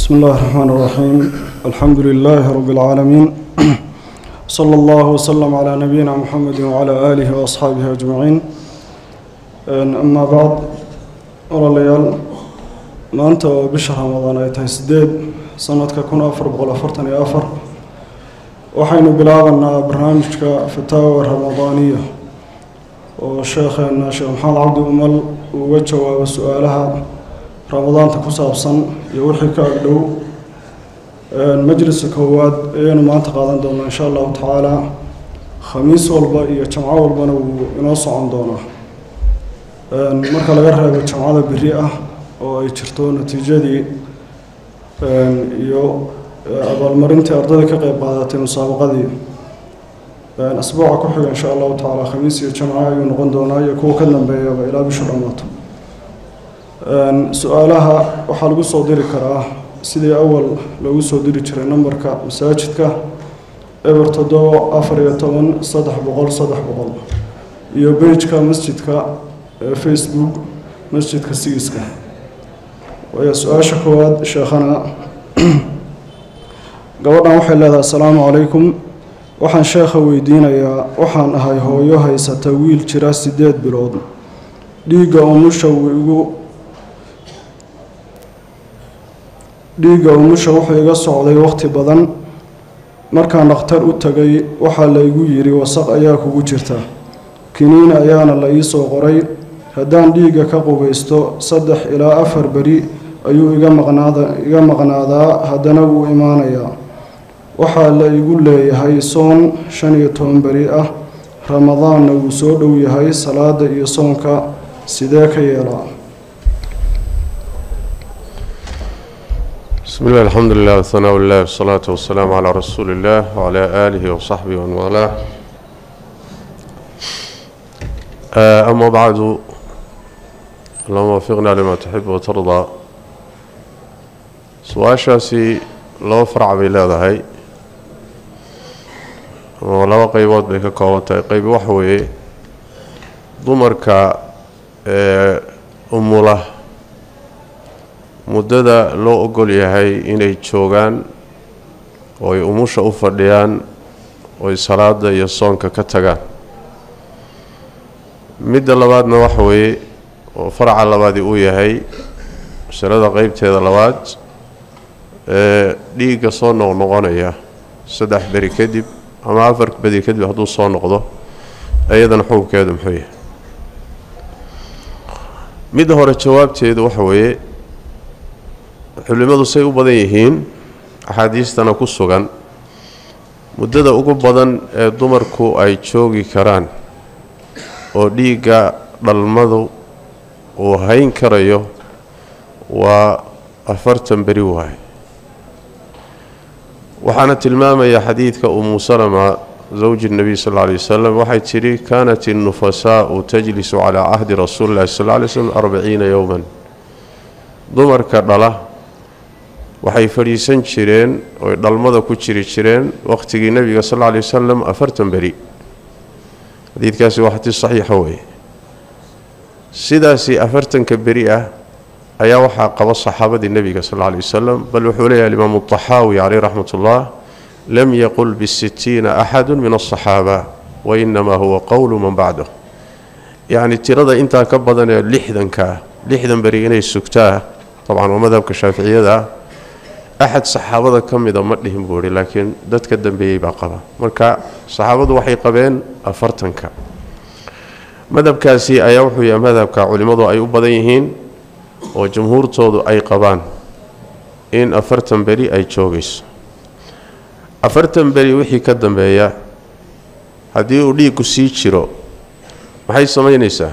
بسم الله الرحمن الرحيم. الحمد لله رب العالمين. صلى الله وسلم على نبينا محمد وعلى آله وأصحابه أجمعين. أما بعد، ورليال ما أنت بشهر رمضان يتسدد سنة كنا أفر فرتني أفر وحين بلغنا برنامجك فتاوى رمضانية وشيخنا الشيخ محمد عبد أمل وجواب سؤالها رمضان تكسابسن يوحي كأقدو المجلس الكواد أينا ما تقادن دونا إن شاء الله تعالى خميس والبا يجمع والبنا ونص عن دونا مركل غيرها بجمعة بريئة ويشرتون نتيجة يو أول مرنت أرضك قيب قادة مسابقة دي أسبوع كحول إن شاء الله تعالى خميس يجمع ونقون دونا يكون كلنا بيا إلى بشر رمضان. سؤالها waxaa lagu soo diri karaa sidii awal lagu soo diri jiray numberka masaajidka eber 7 4 iyo page-ka masjidka Facebook masjidka Sigiska. Waa su'aasha koowaad sheekhana gabadhan waxay leedahay assalaamu calaykum, waxaan sheekha weydiinayaa waxaan ahay hooyo haysata wiil jira 8 bilood dhiiga umusha wuxuu iga socday waqti badan. markaan dhakhtar u tagay waxaa la igu yiri wasaq ayaa kugu jirta, kiniin ayaana la ii soo qoray. haddaan dhiiga ka qubaysto 3 ilaa 4 beri ayuu iga maqnaadaa, haddana wuu imaanayaa. waxaa la igu leeyahay soon 15 beri ah, ramadaanna wuu soo dhow yahay, salaada iyo soonka sidee ka yeelaa? بسم الله الحمد لله والثناء لله والصلاة والسلام على رسول الله وعلى آله وصحبه ومن والاه. أما بعد، اللهم وفقنا لما تحب وترضى. سؤاشاسي لو فرع بلاد هاي ولو قيبات بك كواتي قيب وحوي ضمرك أموله muddada loo ogol yahay inay joogaan oo ay umusha u fadhiyaan oo ay salaada iyo soonka ka tagaan. midda labaadna waxa weeye oo faraca labaadi uu yahay masalada qaybteeda labaad dhiigga soo noqonaya 3 beri kadib ama 4 beri kadib hadduu soo noqdo ayadana xukunkeedu muxuu yahay? midda hore jawaabteedu waxa weeye culimadu say u badan yihiin axaadiistana ku sugan muddada ugu badan ee dumarku ay joogi karaan oo dhiigga dhalmadu uu hayn karayo waa 40 beri waay. waxaana tilmaamaya xadiidka Ummu Salama zawji النبي صلى الله عليه وسلم waxay tiri كانت النفساء تجلس على عهد رسول الله صلى الله عليه وسلم 40 يوما. dumarka dhala waxay fariisan jireen oo dhalmada ku jiri jireen waqtigii nabiga sallallahu alayhi wasallam 40 beri. xadiidkaasi waa xadiis saxiix weey. sidaasi 40 beri ah ayaa waxa qaba saxaabadii nabiga sallallahu alayhi wasallam, bal wuxuu leeyahay Imam Tahawi alayhi rahmatullah lam yaqul bis-60 ahad min as-sahaba wa inma huwa qawlu man ba'dahu. yani tirada inta ka badan ee 60 beri inay sugtaa طبعا ومذهبك الشافعية أحد صحابة كميدا مدهم بوري، لكن دتك الدنبي باقبا مركا صحابة وحي قبين أفرتنك. مذهب كاسي أيوحو يا مذهب كعلماء أي أبديهين وجمهور صودو أي قبان إن أفرتن بري أي تشوغيس. أفرتن بري وحي كالدنبي هدي أوليكو سيتشيرو محي سمينيسا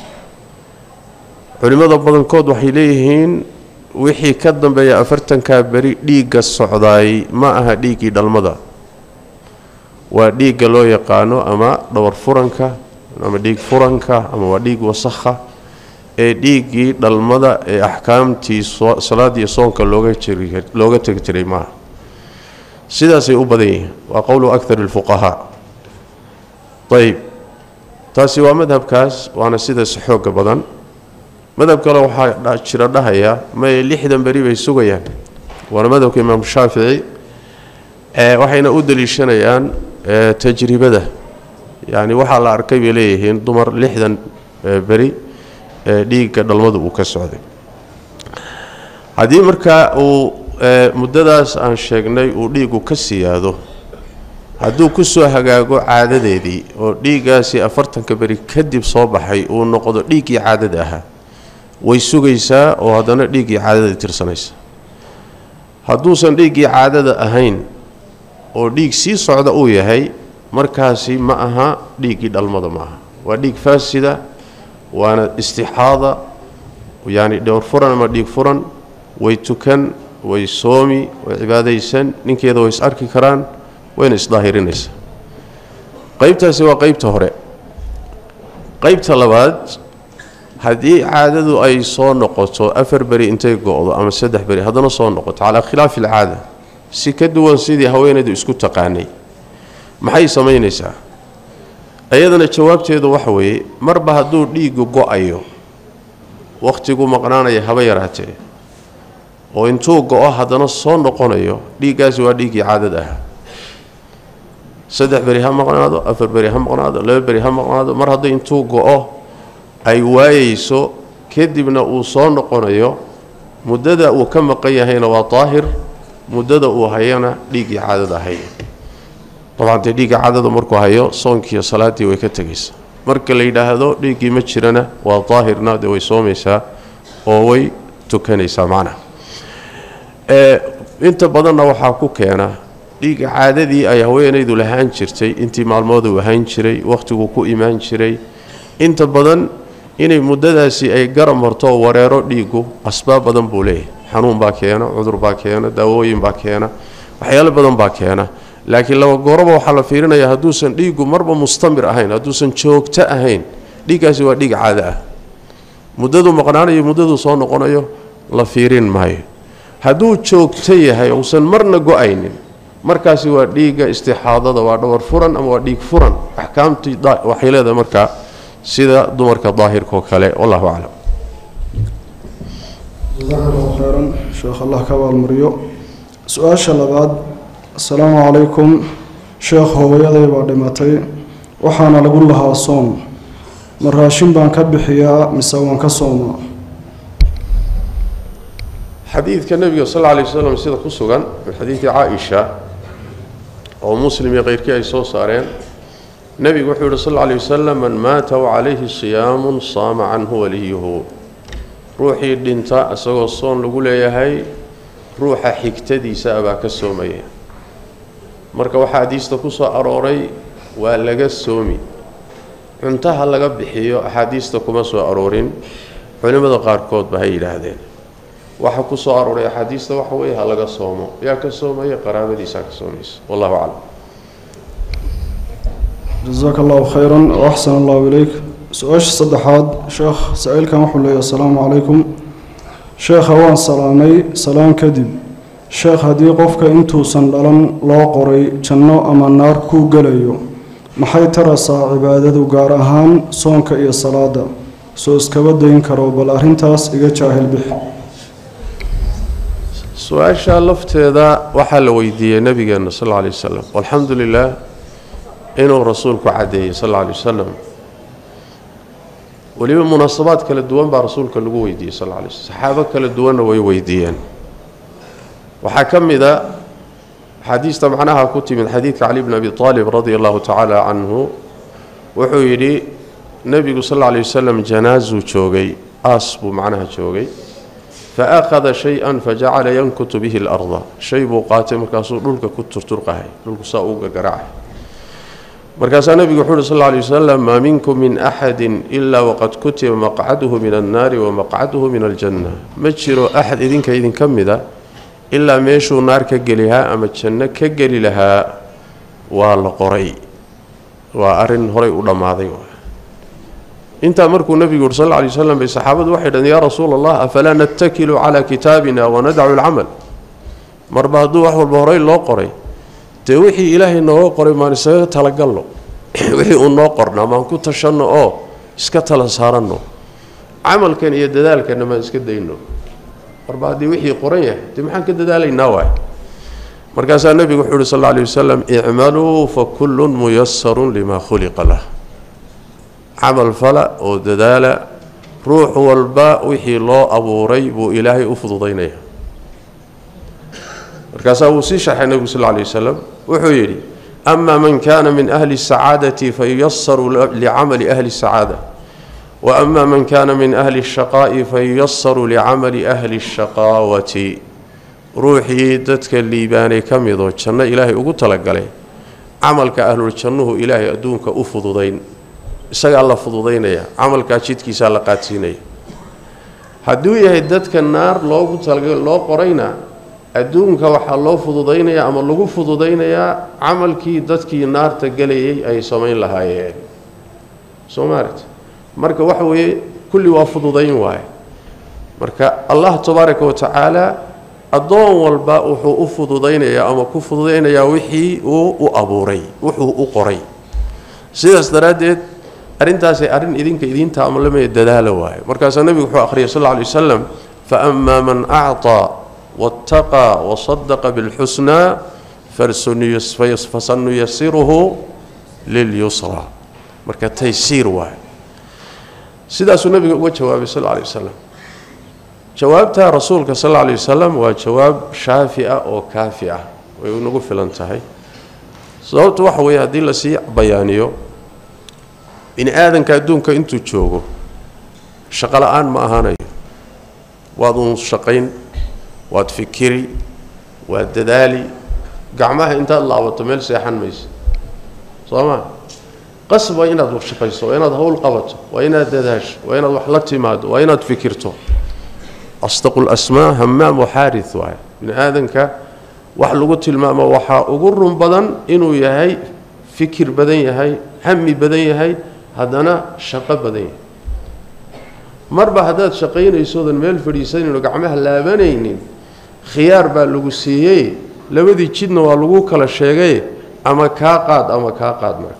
علماء بدن كود waxay leeyihiin wixii ka dambeeya 40 beri dhiiga socday ma aha dhiigii dhalmada, waa dhiiga loo yaqaano ama dhawr furanka ama dhiig furanka ama waa dhiig wasakha ee dhiigii dhalmada ee ahkaamtii salaad iyo soonka looga tagi jiray ma sidaas ay u badan yihiin. waa qowlu akthar al-fuqaha. طيب taasi waa madhabkaas waana sidaas xoog badan. madhab kale waxaa jira dhahaya ma 60 beri bay sugayaan ورمضك إمام الشافعي وحين أدلي شنيان تجربة يعني وحال أركب إليه دمر لحدا بري ديك دلمض وكسعودي هذه مركا ومدداس aan sheegnay uu dhiigu ka siyaado hadduu ku soo hagaago caadadeedii oo dhiigaasi 40 bari kadib soo baxay uu noqdo dhiigii caadada ahaa way sugaysaa oo hadana dhiigii caadada tirsanaysa hadduusan dhiigii caadada ahayn oo dhiig sii socda uu yahay markaasi ma aha dhiigii dhalmada ma aha waa dhiig faasida waana istixaada yani dhowr furan ama dhiig furan way tukan way soomi way cibaadaysan ninkeeda way is arki karaan wayna isdaahirinaysa qaybtaasi waa qaybta hore qaybta labaad haddii caadadu ay soo noqoto 4 bari intay go'do ama 3 bari haddana soo noqoto ala khilaaf alcaada si ka duwan sidii haweenaydu isku taqaanay maxay sameynaysaa ayadana jawaabteedu waxa weeye marba hadduu dhiigu go'ayo waqtigu maqnaanaya haba yaraatee oo intuu go'o haddana soo noqonayo dhiigaasi waa dhiigii caadada ah 3 bari ha maqnaado 4 bari ha maqnaado 2 bari ha maqnaado mar haddii intuu go'o ay waayayso kadibna uu soo noqonayo muddada uu ka maqan yahayna waa daahir muddada uu hayana dhiigii caadada ahay طبعا dhiigii caadada markuu hayo soonkiyo salaadii way ka tagaysaa marka la yiraahdo dhiigii ma jirana waa daahirna way soomaysaa oo way tukanaysaa macna inta badanna waxa ku keena dhiiga caadadii ay haweenaydu lahaan jirtay intii maalmood uu ahaan jiray waqtigu ku iimaan jiray inta badan inay muddadaasi ay garan marto wareero dhiigu asbaab badan buu leeyahay xanuun baa keena cudur baa keena daawooyin baa keena waxyaalo badan baa keena laakiin laba gooraba waxa la fiirinayaa hadduusan dhiigu marba mustamir ahayn hadduusan joogto ahayn dhiigaasi waa dhiig caado ah muddadu maqnaanayo muddadu soo noqonayo la fiirin maayo hadduu joogto yahay uusan marna go'aynin markaasi waa dhiiga istixaadada waa dhawr furan ama waa dhiig furan ahkaamtii waxay leedahay marka sida dumarka daahirka kale wallahu a'lam jazakallahu khairan sheekh Allah ka waalmariyo su'aasha labaad السلام عليكم شيخ هويدي baa dhimatay waxaana lagu lahaa soom maraashin baan ka bixiyaa mise waan ka soomaa xadiidka nabiga sallallahu alayhi wasallam sida ku sugan xadiidka Aisha oo muslim iyo qeyrkii ay soo saareen nabigu wuxuu yiri sallallahu alayhi wasallam man maata wa alayhi siyaamun saama anhu waliyuhu ruuxii dhinta asagoo soon lagu leeyahay ruuxa xigtadiisa abaa ka soomaya marka waxa hadiista ku soo arooray waa laga soomi cuntaha laga bixiyo hadiista kuma soo aroorin culimada qaar kood ba ay yiraahdeen waxa ku soo arooray hadiista waxa weey ha laga soomo yaa ka soomaya qaraabadiisa ka soomaysa wallahu a'lam jazakallahu khairan wa ahsanallahu ilayk su'aash saddexaad sheekh sa'ilkan wuxuu leeyahay assalaamu alaykum sheekh waan salaamay salaam kadib sheekh hadii qofka intuusan dhalan loo qoray janno ama naar ku galayo maxay tarasaa cibaadadu gaar ahaan soonka iyo salaada soo iskaba dayn karo bal arintaas iga jaahil bix su'aasha lafteeda waxa la weydiiyay nabigeena sallallahu alayhi wasallam walhamdulillah inuu rasuulku cadeeyay sallallahu alayhi wasallam waliba munaasabaad kala duwan baa rasuulka lagu weydiiyay sallallahu alayhi wasallam saxaabo kala duwan way weydiiyeen waxa kamida xadiista macnaha ku timid xadiidka Ali ibn Abi Talib radiyallahu ta'ala anhu wuxuu yiri nabigu sallallahu alayhi wasallam janaazu joogay asbu macnaha joogay فأخذ شيئا فجعل ينكت به الأرض شيء قاتم مركاسو دولك كترترقه دولك ساوغ غراعه مركاس النبي صلى الله عليه وسلم ما منكم من أحد إلا وقد كتب مقعده من النار ومقعده من الجنة مجروا أحد إذن كمدا إلا ميشو نار كجلها أما الجنة كجل لها والقري وأرن هري ودماضي انت امرك النبي صلى الله عليه وسلم بصحابه واحدا يا رسول الله افلا نتكل على كتابنا وندع العمل مربادو وحول بهري لو قري توحي الهي نو قري ما نسى تلقلو وحي انو قرنا ما كنت تشنو اسك تلا سارنو عمل كان iyo dadaalkana ma iska dayno marbaadii wixii qoran yahay maxaan ka dadaalaynaa waay markaas nabigu wuxuu sallallahu alayhi wasallam i'malu fa kullun muyassarun lima khuliqa lah amal fala oo dadaala ruux walba wixii loo abuuray buu ilaahay u fududeynaya markaas uu si shaxay nabigu sallallahu alayhi wasallam wuxuu yiri amma man kana min ahli as-sa'adati fayassaru li'amali ahli as-sa'ada وأما من كان من أهل الشقاء فييسر لعمل أهل الشقاوة روحي دتك اللي باني كميدو جنة إلهي أقول تلقى عملك أهل الجنة إلهي أدونك أفضضين إساق الله فضضين يا عملك أشيدك سالقاتين هدوية دتك النار لو أقول تلقى لو قرينا أدونك وحا الله فضضين يا أما لو فضضين يا عملك دتك النار تقلي أي سمين لها يا سمارت marka waxa weeye kulli waa fududayn waay marka Allah tabaaraka wa taala adoon walba wuxuu u fududaynaya ama ku fududaynaya wixii uu abuuray wuxuu u qoray sidaas daraadeed arintaas ay arin idinta ama lamay dadaalo waay markaas nabigu wuxuu akhriyay sallallahu alayhi wasallam fa amma man a'ta wattaqa wa saddaqa bil husna fasannu yassiruhu lil yusra marka taysiir waay sidaas nabiga uga jawaabay sallallahu alayhi wasallam jawaabta rasuulka sallallahu alayhi wasallam waa jawaab shaafi'a oo kaafi'a way ugu filan tahay sababtu waxa weeye hadii la sii bayaaniyo in aadanka adduunka intuu joogo shaqo la'aan ma ahanayo waad u shaqayn waad fikiri waad dadaali gacmaha inta laabato meel seexan mayso sooma قصب وين هذا وشقيسو وين هذا هو القبط وين هذا دهش وين هذا وحلتي ماد وين هذا فكرته أصدق الأسماء همام وحارث واحد من آذنك وحلو قلت الماء وحا أقر بدن إنه يهي فكر بدن يهي همي بدن يهي هذانا شقة بدن مربع هذا شقين يسود الميل فريسين ونقعمها لابنين خيار باللوسية لو ذي تشدنا واللوك على الشيء أما كاقاد مرك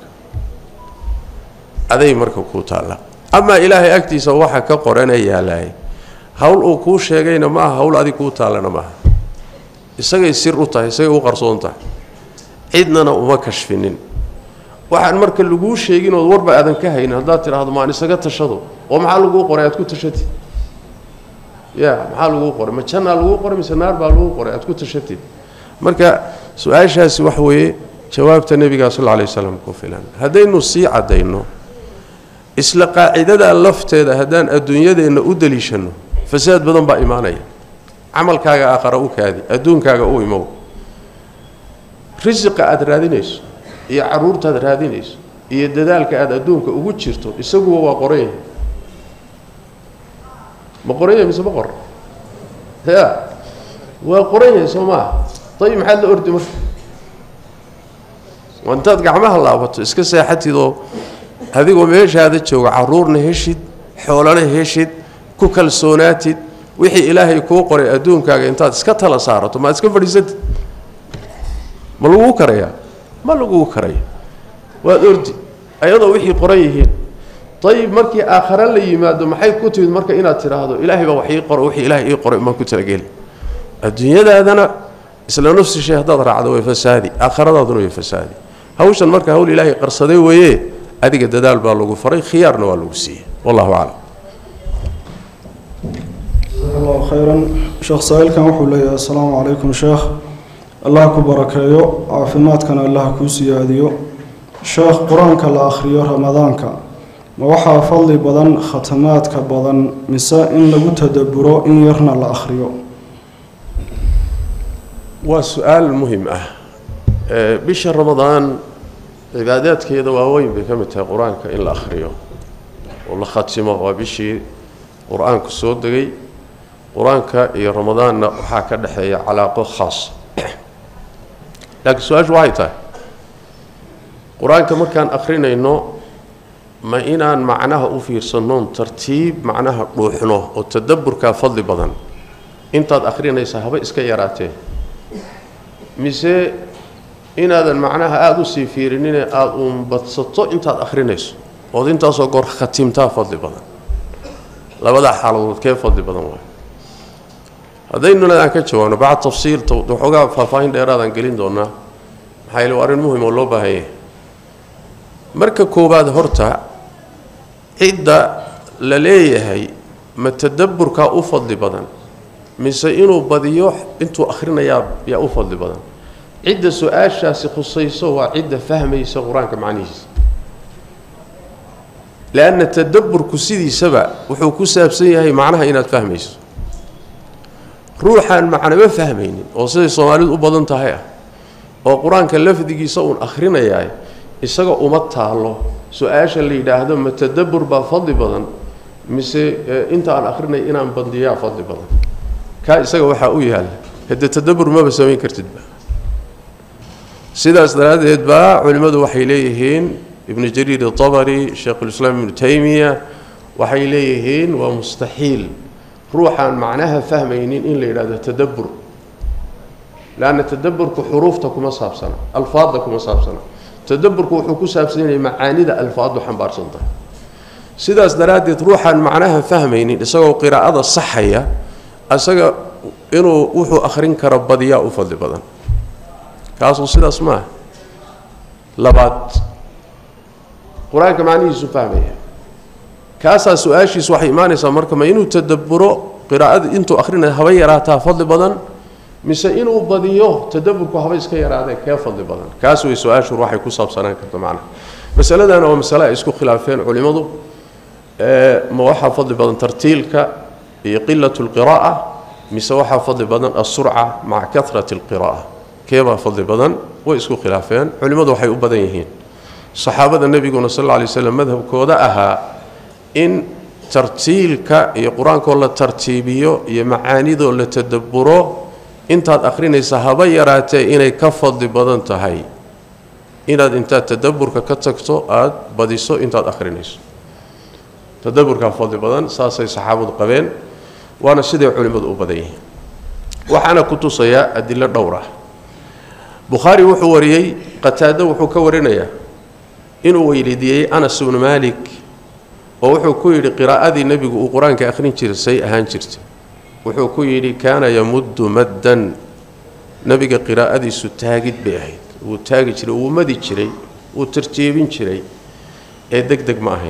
aday marka ku taala ama ilaahay agtiisa waxa ka qoranaya ilaahay hawl uu ku sheegayna ma aha hawl adiga ku taalana ma aha isaga sir u tahay isaga u qarsoon tahay cidnana uma kashfinin waxaan marka lagu sheegin oo warba aadan ka haynin hadaa tiraahdo ma isaga tashado oo maxaa lagu qoray aad ku tashatid ya maxaa lagu qoray ma janna lagu qoray mise naar baa lagu qoray aad ku tashatid marka su'aashaasi wax weeye jawaabta nabiga sallallahu alayhi wasallam ku filan hadaynu si cadayno isla qaacidada lafteeda hadaan adduunyadeena u daliishano fasaad badan baa iimaanaya amalkaaga aakhira u kaadi adduunkaaga u imow rizqa aad raadinayso iyo caruurta aad raadinayso iyo dadaalka aad adduunka ugu jirto isagu waa qoray ma qoray mise ma qor ها وقريه سوما طيب محل أردي مر وانت قعمها الله بط اسك ساحتيدو هذه وميش هذا جوج عرورنا هشيد حولنا هشيد كوكل سوناتيد وحي إلهي كو قري أدونكاga intaad iska tala saarato ma iska fadhiisad ma lagu karaya waa ordi ayadoo wixii qoran yihiin طيب markii aakhira la yimaado maxay ku timid marka inaad tiraahdo ilaahay baa wixii qoro wixii ilaahay ii qoray ma ku talagal adduunyadaadana isla nafsi shay hadaad raacdo way fasaadi aakhiradaaduna way fasaadi hawshan marka hawl ilaahay qarsaday weeye adiga dadaal baa lagu faray khiyaarna waa lagu siiyay wallahu a'lam الله خيرا شيخ سائل كان وحول لي السلام عليكم شيخ الله كبركيو عافمات كان الله كوسياديو شيخ قرآن كلا أخريو رمضان كان ما وحى فضل بدن ختمات كبدن مساء إن لو تدبروا إن يرنا الأخريو وسؤال مهم بشهر رمضان عبادات كذا وين بكمتها قرآن كإن الأخريو والله ختمه وبشي قرآن كسود دقي قرآنك يا رمضان وحاكا دحية علاقة خاصة لكن سؤال وايته قرآنك ما كان أخرين إنه ما إنان معناها أوفير صنون ترتيب معناها روحنا والتدبر كفضل بدن أنت أخرين يسحب إسكيراته مثل إن هذا معناها أدو سيفيرين أدوم بتسطو أنت أخرين يس وأنت أصغر ختمتها فضل بدن لا بدأ حاله كيف فضل بدن واحد هذين لا كجوانو بعد تفصيل وحوغا فافاين دheeraadaan gelin doona maxay loo arin muhiim oo loo baahay marka koobaad horta cidda la leeyahay ma tadabburka u fadli badan mise inuu badiyo intuu akhrinaya ya u fadli badan cidda su'aashaasi khusayso waa cidda fahmaysa quraanka macnihiisa لأن التدبر كسيدي سبع وحو كسابسيه هي معناها إنها تفهميس روحا معنا ما فهمين وصي صومالي وبدن تهيا وقرآن كلف دقي صون أخرنا ياي يسقى أمتها الله سؤاش اللي ده هذا ما التدبر بفضل بدن مس أنت عن أخرنا إنا بنديا فضل بدن كيسقى وحقوي هذا هذا التدبر ما بسميه كرتد سيدا استراد يتبع علماء وحيليهين ابن جرير الطبري شيخ الإسلام ابن تيمية وحيليهين ومستحيل روحا معناها فهمينين إلا إلى التدبر لأن التدبر كحروفتكم أصحاب سنة ألفاظكم أصحاب سنة تدبر كحكو أصحاب سنة معاني ذا ألفاظ وحنبار سنة سيدا استراد روحا معناها فهمينين إساقوا قراءة الصحية أساقوا إنه وحو أخرين كربضياء وفضل بدن كاسو سيدا اسمه لبات قرآن كمعني يسفهمه كاسا سؤاشي سوحي إيماني سامرك ما إنو تدبرو قراءة إنتو أخرين هويراتا فضل بدن مسا إنو بديوه تدبركو هويس كيراتا كيف فضل بدن كاسو يسؤاش روح يكون صاب سنان كرتو معنا مسألة أنا ومسألة إسكو خلافين علماء موحى فضل بدن ترتيلك قلة القراءة مسا وحى فضل بدن السرعة مع كثرة القراءة كيف فضل بدن وإسكو خلافين علماء وحي أبدينهين صحابة النبي صلى الله عليه وسلم مذهب كودا أها إن ترتيلك القرآن كله ترتيبيه يمعاني ذو اللي تدبره أنت أخرين الصحابة يراتي إن يكفض بدن تهاي إن أنت تدبرك كتكتو أد بديسو أنت أخرينيس تدبرك كفض بدن ساسي صحابة قبين وأنا سيدي علماء أبديه وحنا كنت صيا أدلة دورة بخاري وحوريي قتادة وحكورينيا إنه ويلدي أنس بن مالك ووحو كويري قراءة النبي وقرآن كأخرين جرسي أهان جرسي وحو كويري كان يمد مدا نبي قراءة ستاجد بأهيد وتاجد شري ومدي شري وترتيبين شري دق دق معهين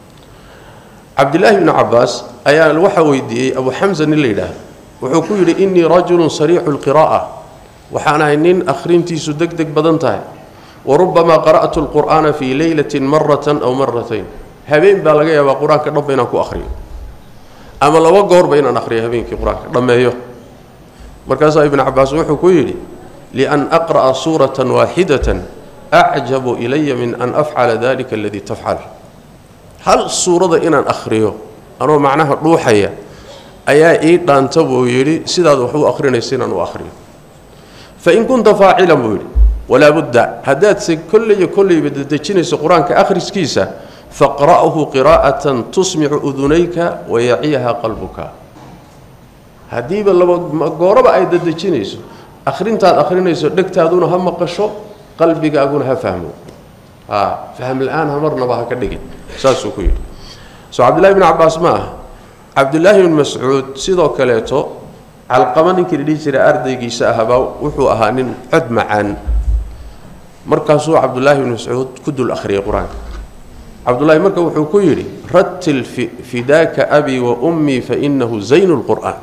عبد الله بن عباس أيان الوحوي دي أبو حمزة الليلة وحو كويري إني رجل صريح القراءة وحانا إنين أخرين تيسو دق دق بدنتاي وربما قرأت القرآن في ليلة مرة أو مرتين هبين بالغيا وقرآن كرب بينك وأخرين أما لو قور بين أخرين هبين كقرآن لما يو مركز ابن عباس وحكيلي لأن أقرأ سورة واحدة أعجب إلي من أن أفعل ذلك الذي تفعل هل السورة إن أخريه أنا معناها روحية أيا إيد أن تبو يلي سيدا وحو أخرين سينا وأخرين فإن كنت فاعلا بولي ولا بد هدات كل بدتشينيس القرآن كآخر سكيسة فاقرأه قراءة تسمع أذنيك ويعيها قلبك هديب الله قرب أي دتشينيس آخرين تاد آخرين يسوع دكت هذون هم قشوا قلبك أقولها فهموا فهم الآن همرنا بها كدقي ساسو كوي سو عبد الله بن عباس ما عبد الله بن مسعود سيدو كليتو على القمن كردي جرى أرضي جيساها وحو أهانين عد معان مركزو عبد الله بن مسعود كدو الأخري قرآن عبد الله مركز وحو كيري رتل فداك أبي وأمي فإنه زين القرآن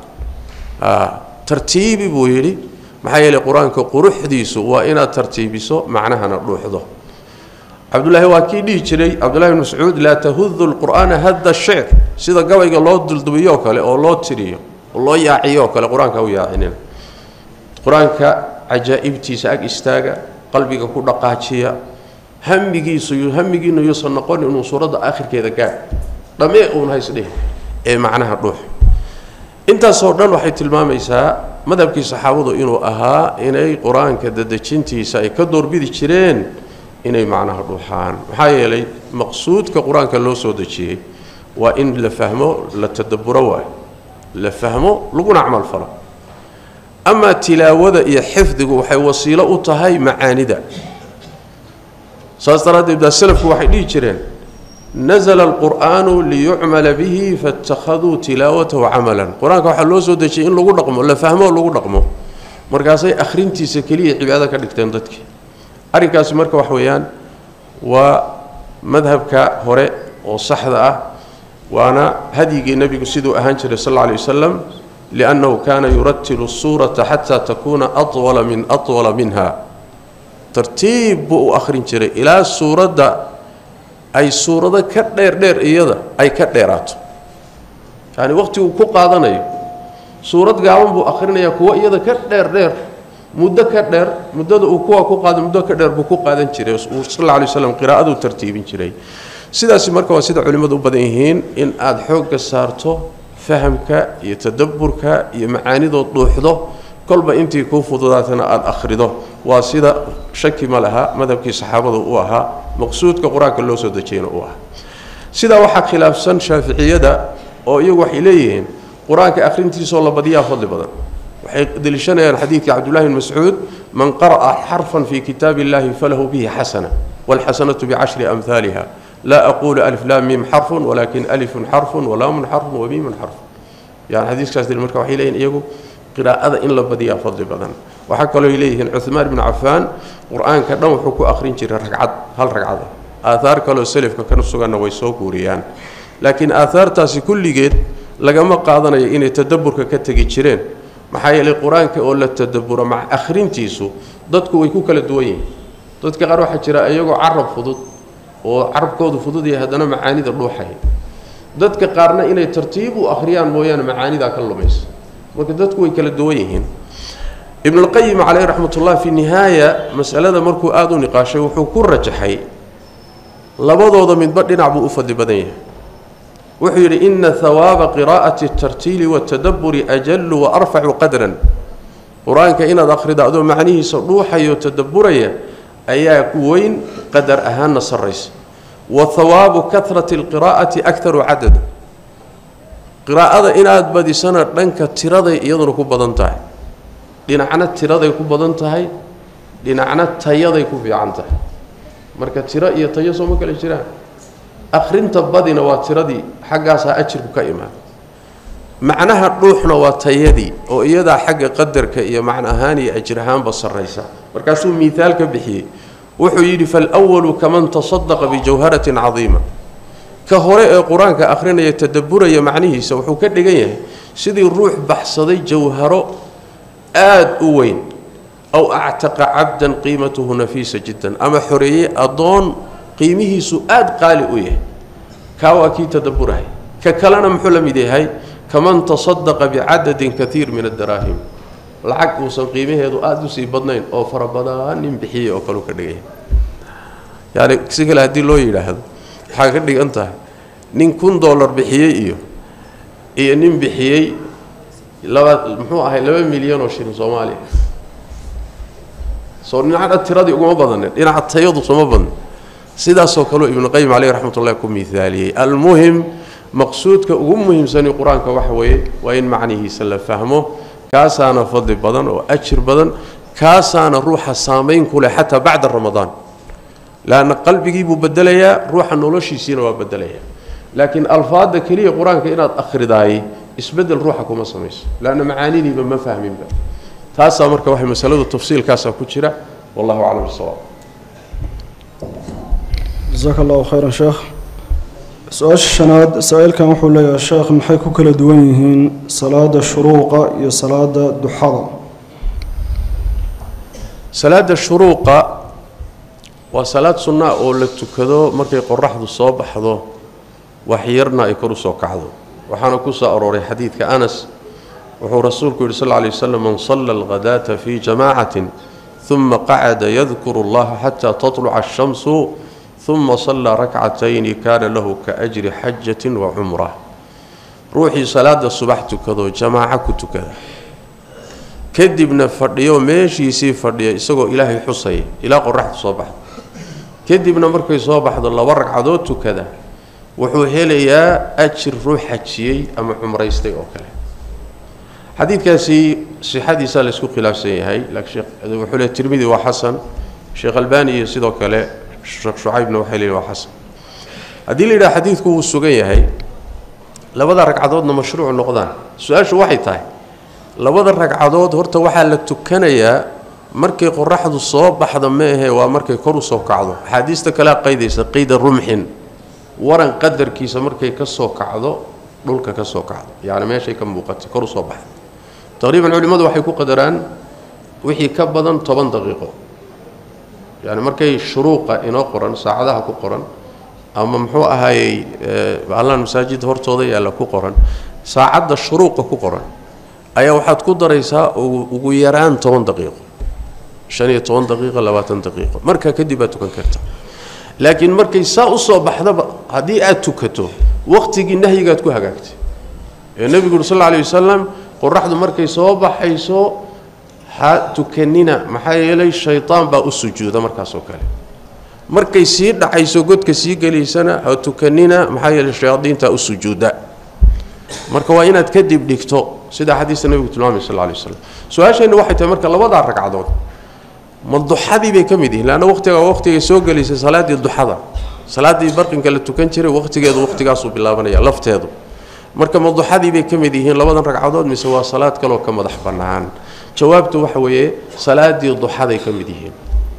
ترتيبي بويري محايا القرآن كقروح ديسو وإنا ترتيبيسو معناها نروح ذو عبد الله واكيدي جري عبد الله بن مسعود لا تهذ القرآن هذا الشعر سيدا قوي الله دلدبيوك أو الله تريو الله يعيوك القرآن كو يعينين القرآن كعجائبتي ساق استاغا قلبك كو دقاجيا همجي إنه يصنقون إنه سورة آخر كذا كان رمي أون هيسده معناها الروح أنت صورنا وحيد المام إساء ماذا بكي صحابه إنه إني قرآن كددتشنتي إساء كدور بيد شرين إني معناها الروحان وحي لي مقصود كقرآن كلو سودتشي وإن لفهمه لتدبره لفهمه لقون أعمال فرق أما تلاوة يحفظه وحي وصيلة وطهي معاني ده صارت يبدأ السلف واحد يجرين نزل القرآن ليعمل به فاتخذوا تلاوته عملا قرآن وحلو سو دجي إن لغو نقمو لا فهمه لغو نقمو مركاسي أخرينتي سكلية عبادة كدكتين ضدك أرنكاس مركا وحويان ومذهبك هوري وصحذا وأنا هديك النبي سيدو أهانشر صلى الله عليه وسلم لأنه كان يرتل السورة حتى تكون أطول منها ترتيب أخرينشر إلى السورة أي سورة كدير دير إيضا أي كديرات يعني وقت وكو قادنا سورة قاوم بو أخرنا يكو إيضا كدير دير مدة كدير مدة وكو قادم مدة كدير بكو قادن شري وصلى الله عليه وسلم قراءة وترتيب شري سيدا سمركا وسيدا علماء بديهين إن آد حوق سارتو فهمك يتدبرك يمعاني دو دوحدو كل ما أنت كوفو ضداتنا آد أخرده وسيدا شك ما لها مذهب كي صحابة وها مقصود كقرآن كله سودتين وها سيدا وحق خلاف سن شافعية دا أو يوحي إليهن قرآن كأخرين تيسو الله بديها فضل بدن وحي دلشنا الحديث عبد الله بن مسعود من قرأ حرفا في كتاب الله فله به حسنة والحسنة بعشر أمثالها لا أقول ألف لام ميم حرف ولكن ألف حرف ولام حرف وميم حرف يعني حديث كاس الملك وحي إليهن إيقو قراءة إن الله بديها فضل بدن وحكى له إليهن عثمان بن عفان قرآن كدام حكو آخرين جرى ركعات هل ركعات آثار كانوا السلف كانوا سجنا ويسوق وريان لكن آثار تاسي كل جد لجمع قاضنا إن التدبر كتجي جرين محايا القرآن كأول التدبر مع آخرين تيسو ضدك ويكوك للدوين ضدك قروح جرى أيجو عرب فضود وعرب كود فضود يهدنا معاني الروحي ضدك قارنا إن الترتيب وآخريان مويان معاني ذاك اللمس ممكن ضدك ويكل الدوين ابن القيم عليه رحمة الله في النهاية مسألة مركو آدو نقاشه وحكور رجحي لبضوض من بدنا عبو أفضل بدنيه وحير إن ثواب قراءة الترتيل والتدبر أجل وأرفع قدرا قرآن كإن ذاخر دعوه معنيه روحي وتدبرية أيها كوين قدر أهان الرئيس وثواب كثرة القراءة أكثر عدد قراءة إن أدبدي سنة لنك التراضي يضرك بدنتها لنعنى التراضي يكون بدنتها لنعنى التياضي يكون في عنتها marka tira iyo tayo soo ma kala jiraan akhrinta badina waa tiradii xaggaas ajirku ka imaan macnaha dhuuxna waa tayadii oo iyada xagga qadarka iyo macna ahaan iyo ajir ahaan ba sareysa markaasuu miisaal ka bixiyay wuxuu yiri fal awwalu kaman tasaddaqa bi jawharatin azima ka hore ee quraanka akhrinaya tadabburaya macnihiisa wuxuu ka dhigan yahay sidii ruux baxsaday jawharo aad u weyn أو أعتق عبدا قيمته نفيسة جدا أما حرية أضون قيمه سؤال قال أويه كاو أكيد تدبره ككلنا محلم هاي كمن تصدق بعدد كثير من الدراهم العق وصل قيمه هذا أدوسي بدنين أو فربضان بحية أو كلو كده يعني سجل هدي لو يلا هذا حاجة دي أنت نين كون دولار بحية إيه نين بحية لو محو هاي 2 مليون وشين صومالي صورنا على التراضي وما بدنا إن على التياض وما بدنا سيدا سوكلو ابن القيم عليه رحمة الله يكون مثالي المهم مقصود كأمهم سني القرآن كوحوي وإن معنيه سل فهمه كاسانا فضل بدن وأجر بدن كاسانا روح السامين كله حتى بعد رمضان لأن قلبي يجيب بدليا روح النولش يصير وبدليا لكن ألفاظ ذكرية القرآن كإنها تأخر داي يسبدل روحكم الصميس لأن معانيه بما فاهمين بقى تاسع مركب واحد مسألة التفصيل كاسة كتيرة والله أعلم بالصواب. جزاك الله خيرا شيخ. سؤال الشناد سائل كان يقول يا شيخ من حيث كل دوينهن صلاة الشروق يا صلاة الضحى. صلاة الشروق وصلاة سنة أولت كذا مركب قرح الصباح هذا وحيرنا يكرسوا كعذو وحنا كوسا أروري حديث كأنس وهو رسولك صلى الله عليه وسلم من صلى الغداة في جماعة ثم قعد يذكر الله حتى تطلع الشمس ثم صلى ركعتين كان له كأجر حجة وعمرة روحي صلاة الصبح تكذو جماعة كذا كدبنا فرديو ماشي يسير فرديو يسقو إلهي حصي إلى قرحة الصبح كدبنا مركي صباح الله ورق عدوت كذا وحوهيلي يا أجر روح حجي أما عمرة يستي أوكله حديث كاسي صحة سال سكوك خلاف سيهاي لك شيخ وحول الترمذي وحسن شيخ الباني سيدو كلا شيخ شعيب بن وحيلي وحسن haddii la yidhaha xadiidku wuu sugan yahay labada ragcadoodna mashruuc noqdaan su-aashu waxay tahay labada ragcadood horta waxaa la tukanayaa markay qoraxdu soo baxdo ma ahe waa markay kor u soo kacdo axaadiista kalea qaydaysa qayda rumxin waran qadarkiisa markay ka soo kacdo dhulka ka soo kacdo yacni meeshay ka muuqatay kor u soo baxdo taqriiban culimmadu waxay ku qadaraan wixii ka badan 10 daqiiqo yani markay shuruuqa inoo qoran saacadaha ku qoran ama muxuu ahaayey baalan masaajid hortooda yaala ku qoran saacada shuruuqa ku qoran ayaa waxaad ku daraysaa ugu yaraan 10 daqiiqo 15 daqiiqo 20 daqiiqo marka kadib aad tukan kartaa laakiin markay saa u soo baxdaba hadii aad tukato waqtigii nahyigaad ku hagaagtay ee nabiga sallallahu alayhi wasallam qoraxdu markay soo baxayso ha tukanina maxaa yeelay shaytaan baa u sujuuda markaas oo kale markay sii dhacayso godka sii galeysana ha tukanina maxaa yeelay shayaadiinta u sujuuda marka waa inaad kadib dhigto sida xadiiska nabiga tilmaamay sallallahu alayhi wasallam su'aasheena waxay tahay marka labada ragcadood madduxadii bay kamid yihiin laana waqtiga soo galeysay salaadii duxada salaadii barqinka la tukan jiray waqtigeedu waqtigaas uu bilaabanaya lafteedu marka madduxadii bay kamid yihiin labadan ragcadood mise waa salaad kale oo ka madax banaan jawaabtu waxa weeye salaadii duxada ay kamid yihiin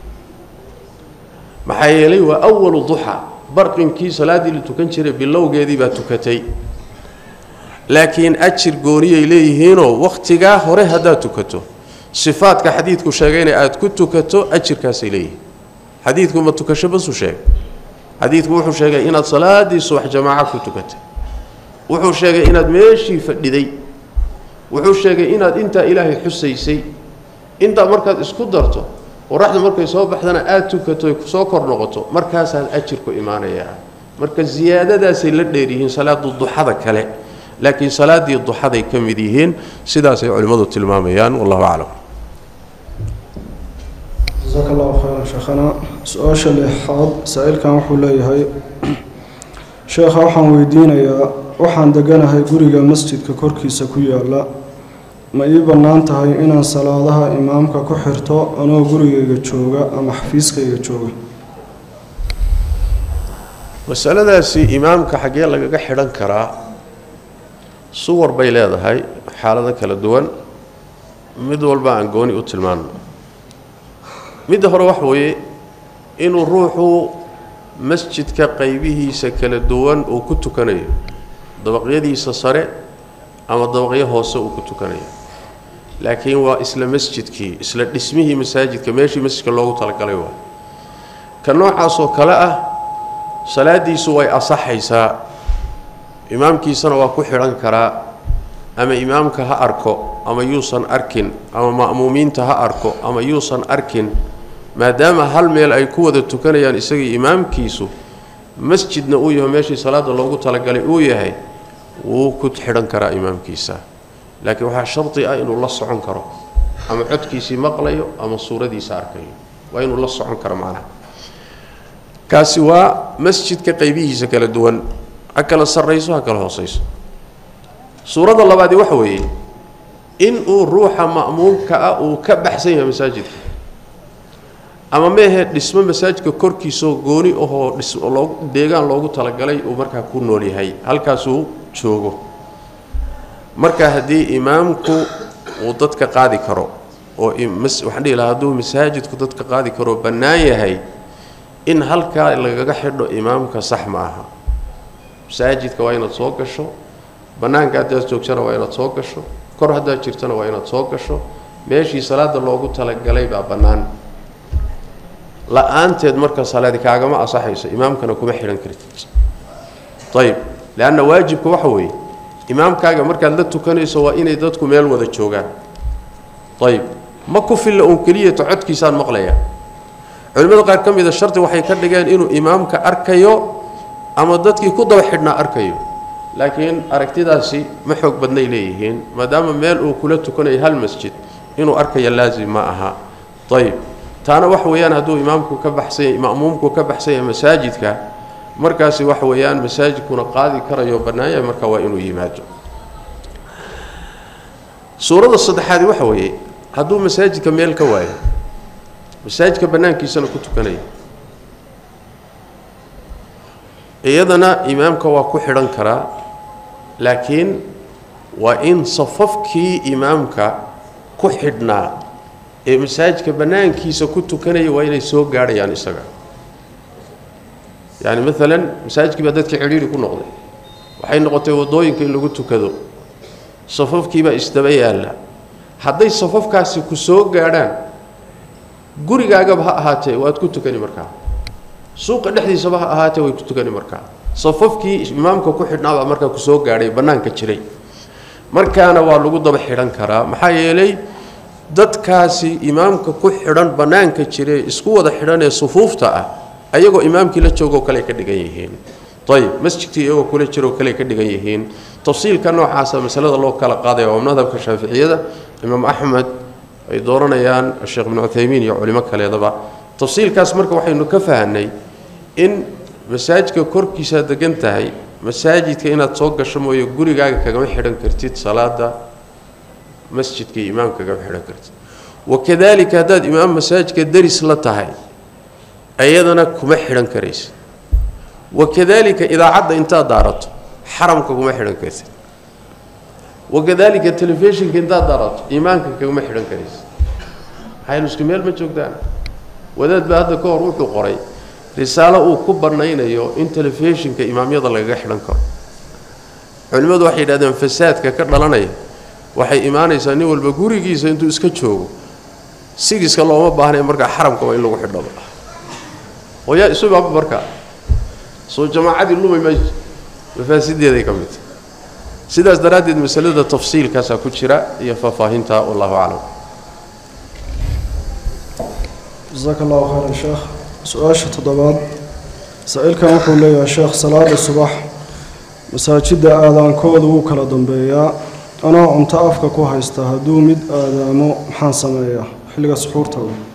maxaa yeelay waa awwal duxa barqinkii salaadii la tukan jiray bilowgeedii baa tukatay laakiin ajir gooniyay leeyihiinoo waqtiga hore hadaa tukato sifaadka xadiidku sheegayna aad ku tukato ajirkaas ay leeyihiin xadiidku ma tukasho bas u sheegay xadiidku wuxuu sheegay inaad salaadii subax jamaaca ku tukatay wuxuu sheegay inaad meeshii fadhiday wuxuu sheegay inaad inta ilaahay xusaysay inta markaad isku darto qoraxdu markay soo baxdana aad tukato ay soo kor noqoto markaas aad ajir ku iimaanaya marka ziyaadadaas ay la dheerihiin salaadu duxada kale laakiin salaadii duxada ay kamid yihiin sidaas ay culimadu tilmaamayaan wallahu a'lam jazakallahu khayran shaykhana su'aasha lixaad saailkan wuxuu leeyahay sheekha waxaan weydiinayaa waxaan deganahay guriga masjidka korkiisa ku yaala ma ii bannaan tahay inaan salaadaha imaamka ku xirto anoo gurigayga jooga ama xafiiskayga jooga masaladaasi imaamka xagee lagaga xidhan karaa suwar bay leedahay xaalado kala duwan mid walba aan gooni u tilmaano mid hore wax weeye inuu ruuxu masjidka qaybihiisa kala duwan uu ku tukanayo dabaqyadiisa sare ama dabaqyo hoose uu ku tukanayo laakiin waa isla masjidkii isla dhismihii masaajidka meeshii masjidka loogu talagalay waa ka noocaas oo kale ah salaadiisu way asaxaysaa imaamkiisana waa ku xidhan karaa ama imaamka ha arko ama yuusan arkin ama ma'muumiinta ha arko ama yuusan arkin maadaama hal meel ay ku wada tukanayaan isagii imaamkiisu masjidna uu yahay meeshii salaada loogu talagalay uu yahay wuu ku xidhan karaa imaamkiisa laakiin waxaa sharti ah inuu la socon karo ama codkiisii maqlayo ama suuradiisa arkayo waa inuu la socon karo macnaha kaasi waa masjidka qaybihiisa kala duwan ha kala sarrayso ha kala hoosayso suurada labaadi waxa weeye in uu ruuxa ma'muumka ah uu ka baxsan yahay masaajidka ama meehe dhismo masaajidka korkiisoo gooni ahoo deegaan loogu talagalay uu markaa ku nool yahay halkaasuu joogo marka haddii imaamku uu dadka qaadi karo oo waxaan dhihi lahaa hadduu masaajidku dadka qaadi karo bannaan yahay in halkaa lagaga xidho imaamka sax ma aha masaajidka waa inaad soo gasho bannaanka haddaad joogsana waa inaad soo gasho kor haddaad jirtana waa inaad soo gasho meeshii salaada loogu talagalay baa bannaan la'aanteed marka salaadi kaagama asaxayso imaamkana kuma xidhan kartid ayib leanna waajibka waxa weeye imaamkaaga markaad la tukanayso waa inay dadku meel wada joogaan ayib ma ku filla uun keliyata codkiisaan maqlaya culimmada qaar ka mida sharti waxay ka dhigeen inuu imaamka arkayo ama dadkii ku daba xidhnaa arkayo laakiin aragtidaasi ma xoog badnay leeyihiin maadaama meel uu kula tukanayo hal masjid inuu arkayo laazim ma aha ayib taana wax weeyaan hadduu imaamku ka baxsan yahay ma'muumku ka baxsan yahay masaajidka markaasi wax weeyaan masaajidkuna qaadi karayo bannaan yahay marka waa inuu yimaado suurada saddexaad waxa weeye hadduu masaajidka meel ka waayo masaajidka bannaankiisana ku tukanayo iyadana imaamka waa ku xidhan karaa laakiin waa in safafkii imaamka ku xidhnaa ee masaajidka banaankiisa ku tukanaya waa inay soo gaarayaan isaga yani maalan masaajidkii baa dadka xidhiidhi ku noqday waxay noqotay wadooyinka in lagu tukado safafkii baa isdaba yaalla hadday safafkaasi ku soo gaadhaan gurigaagaba ha ahaatee waad ku tukani markaa suuqa dhexdiisaba ha ahaatee way ku tukani markaa safafkii imaamka ku xidhnaabaa markaa ku soo gaadhay bannaanka jiray markaana waa lagu daba xidhan karaa maxaa yeelay dadkaasi imaamka ku xidhan bannaanka jiray isku wada xidhan ee sufuufta ah ayagoo imaamkii la joogoo kale ka dhigan yihiin ayib masjidkii iyagoo kula jiroo kale ka dhigan yihiin tafsiilka noocaasa masalada loo kala qaadaya waa madhabka shaaficiyada imaam axmed ay dooranayaan sheekh ibnu cuthaymiin iyo culimo kaleedaba tafsiilkaas marka waxaynu ka fahanay in masaajidka korkiisa degan tahay masaajidka inaad soo gasho mooyo gurigaaga kagama xidhan kartid salaada masjidka imaamka kagama xidhan kartid wakadalika haddaad imaam masaajidka daris la tahay ayadana kuma xidhan karaysid wakadalika idaacadda intaad daarato xaramka kuma xidhan kartid wakadalika telefishinka intaad daarato imaamka kagama xidhan karaysid waxaynu isku meel ma joogtaan wadaad baa hadda ka hor wuxuu qoray risaalo uu ku banaynayo in telefishinka imaamyada lagaga xidhan karo culimmadu waxay yidhahdeen fasaadka ka dhalanaya waxay imaanaysaa nin walba gurigiisa intuu iska joogo sigiska looma baahnay markaa xaramka waa in lagu xidhaba oyaa isubaaba markaa soo jamaacadii lumay mayso mafaasideeday ka mid sidaas daraaddeed masalada tafsiilkaasaa ku jira iyo faahfaahinta wallahu aclam jazaaka allahu khayran sheekh su-aasha toddobaad saa-iilkan wuxuu leeyahay sheekh salaada subax masaajidda aadaankooda wuu kala dambeeyaa anoo cunto afka ku haysta hadduu mid aadaamo maxaan sameeyaa xilliga suxuurta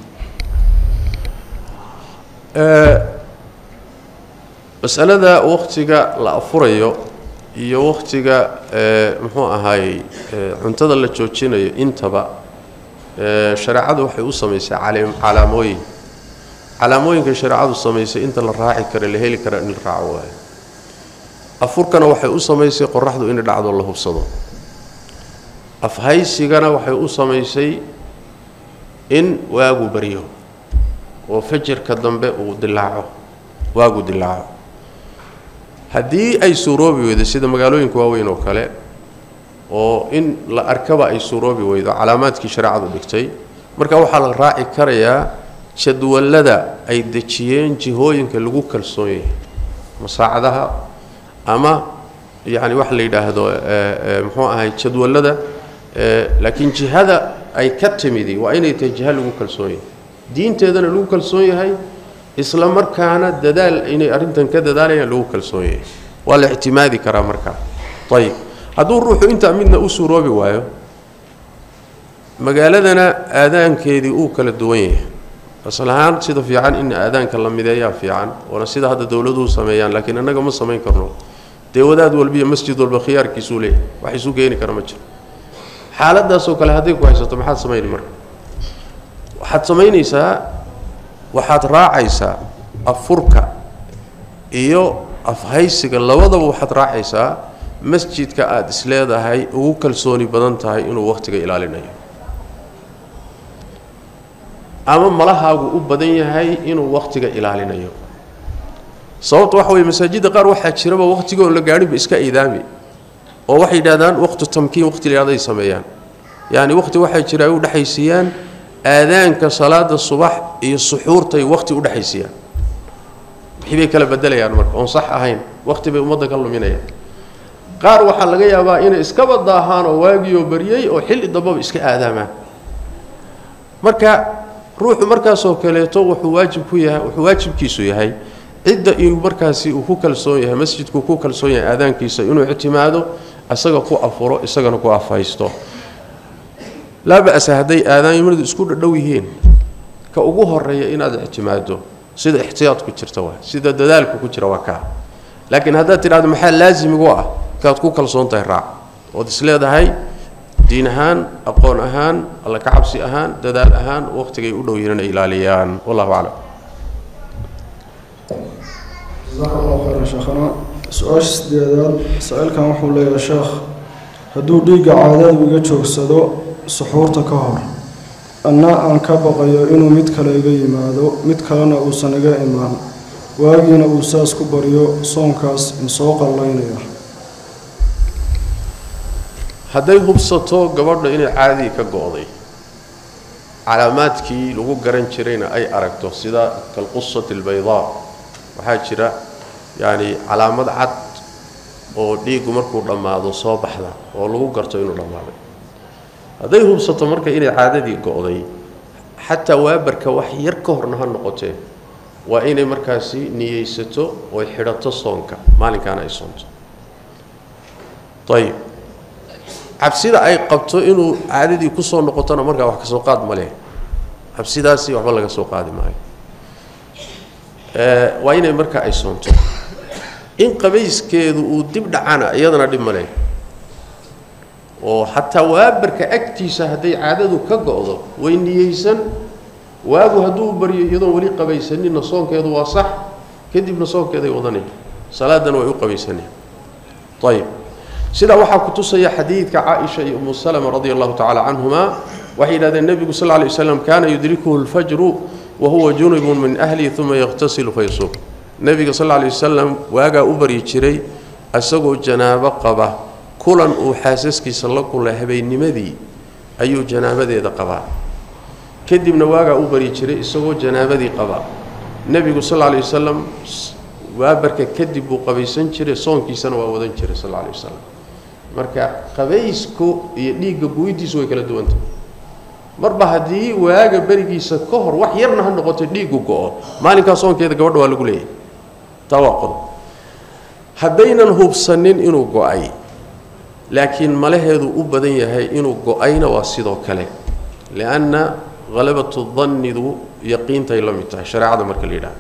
masalada waqtiga la afurayo iyo waqtiga muxuu ahaayey cuntada la joojinayo intaba shareecadu waxay u samaysay calaamooyin calaamooyinka shareecadu samaysay inta la raaci karo la heli karo in la raaco waayo afurkana waxay u samaysay qoraxdu inay dhacdo la hubsado afhaysigana waxay u samaysay in waagu baryo oo fajirka dambe uu dilaaco waagu dilaaco haddii ay suuroobi weydo sida magaalooyinka waaweyn oo kale oo in la arkaba ay suuroobi weydo calaamaadkii shareecadu dhigtay marka waxaa la raaci karayaa jadwalada ay dejiyeen jihooyinka lagu kalsoon yahay masaacadaha ama yani wax la yidhaahdo muxuu ahay jadwalada laakiin jihada ay ka timidi waa inay tahay jiha lagu kalsoon yahay diinteedana lagu kalsoon yahay isla markaana dadaal inay arrintan ka dadaalayaan lagu kalsoon yahay waa la ictimaadi karaa markaa ayib hadduu ruuxu intaa midna u suuroobi waayo magaaladana aadaankeedii uu kala duwan yahay asal ahaan sida fiican in aadaanka la mideeyaa fiican oona sida hadda dowladuhu sameeyaan laakiin annaga ma samayn karno dee wadaad walba iyo masjid walba khiyaarkiisuu leeyahay wax isu keeni kara ma jiro xaaladaasoo kale hadday ku haysato maxaad samayni marka waxaad samaynaysaa waxaad raacaysaa afurka iyo afhaysiga labadaba waxaad raacaysaa masjidka aada isleedahay ugu kalsooni badan tahay inuu wakhtiga ilaalinayo ama malahaagu u badan yahay inuu wakhtiga ilaalinayo sababta waxa weeye masaajidda qaar waxaa jiraba wakhtigoon la gaadhinba iska iidaami oo waxay yidhahdaan waqtu tamkiin waqti layihahday sameeyaan yacni waqti waxaa jira ay u dhexaysiiyaan aadaanka salaada subax iyo suxuurtay waqti u dhexaysiiyaan wixii bay kala bedelayaan marka oon sax ahayn waqti bay ummadda ka luminayaan qaar waxaa laga yaabaa inay iskaba daahaan oo waagiioo baryey oo xilli dambaba iska aadaamaan marka ruuxu markaasoo kaleeto wuxuu waajibkiisu yahay cidda inuu markaasi uu ku kalsoon yahay masjidku ku kalsoon yahay aadaankiisa inuu ictimaado isaga ku afuro isagana ku afhaysto laa ba'sa hadday aadaanyimadu isku dhadhow yihiin ka ugu horeeya inaad ictimaado sida ixtiyaad ku jirta waa sida dadaalku ku jira waa kaa laakiin haddaad tidhahdo maxaa laazimigu ah kaad ku kalsoon tahay raac ood isleedahay diin ahaan aqoon ahaan alla ka cabsi ahaan dadaal ahaan waqtigay u dhow yihiin ay ilaaliyaan wallahu aclam جزاك الله خيرا شيخنا. سؤال سؤال كان وحول يا شيخ هدو ديق عادات ويجتشوك صدو سحورتا كهر أنا أنكبق إنو متكلا يجي ماذو متكلنا أوسنجا إمام واجينا أوساس كبريو صونكاس إن سوق الله ينير. hadday hubsato gabadha inay caadi ka go'day calaamaadkii lagu garan jirayna ay aragto sida kalqusat albayda waxa jira yaani calaamad cad oo dhiigu markuu dhamaado soo baxda oo lagu garto inuu dhamaaday hadday hubsato marka inay caadadii go'day xataa waabarka wax yar ka horna ha noqotee waa inay markaasi niyeysato oo xidhato soonka maalinkaana ay soonto طيب cabsida ay qabto inuu caadadii ku soo noqotona marka wax ka soo qaad ma leh cabsidaasi waxba laga soo qaadi maayo waa inay marka ay soonto in qabayskeedu uu dib dhacana iyadana dhib ma leh oo hatta waabarka agtiisa haday caadadu ka go'do way niyeysan waagu haduu bariyo iyadoo wali qabaysanina soonkeedu waa sax kadibna soonkeeday wadanay salaadana way u qabaysanay طيب sida waxa ku tusaya xadiidka Aisha iyo Ummu Salama radiyallahu ta'ala anhuma waxa ila nabi sallallahu alayhi wasallam kana yudrikuhu al-fajr wa huwa junubun min ahli thumma yaghtasilu fa yusub nabi sallallahu alayhi wasallam waaga u bari jiray asagoo janaabo qaba kulan uu xaasaskiisa la kulay habeennimadii ayuu janaabadeeda qaba kadibna waaga u bari jiray isagoo janaabadii qaba nabi sallallahu alayhi wasallam waa barka kadib uu qabaysan jiray soonkiisana waa wadan jiray sallallahu alayhi wasallam marka qabaysku iyo dhiiga guudiisu way kala duwan tahay marba hadii waaga barigiisa ka hor wax yarna ha noqoto dhiigu go'o maalinka soonkeeda gabadha waa lagu leeyahay tawaaqul hadaynan hubsanin inuu go'ay laakiin malaheedu u badan yahay inuu go'ayna waa sidoo kale laana ghalabatu dhannidu yaqiintay la mid tahay shariicada marka la yiraahdo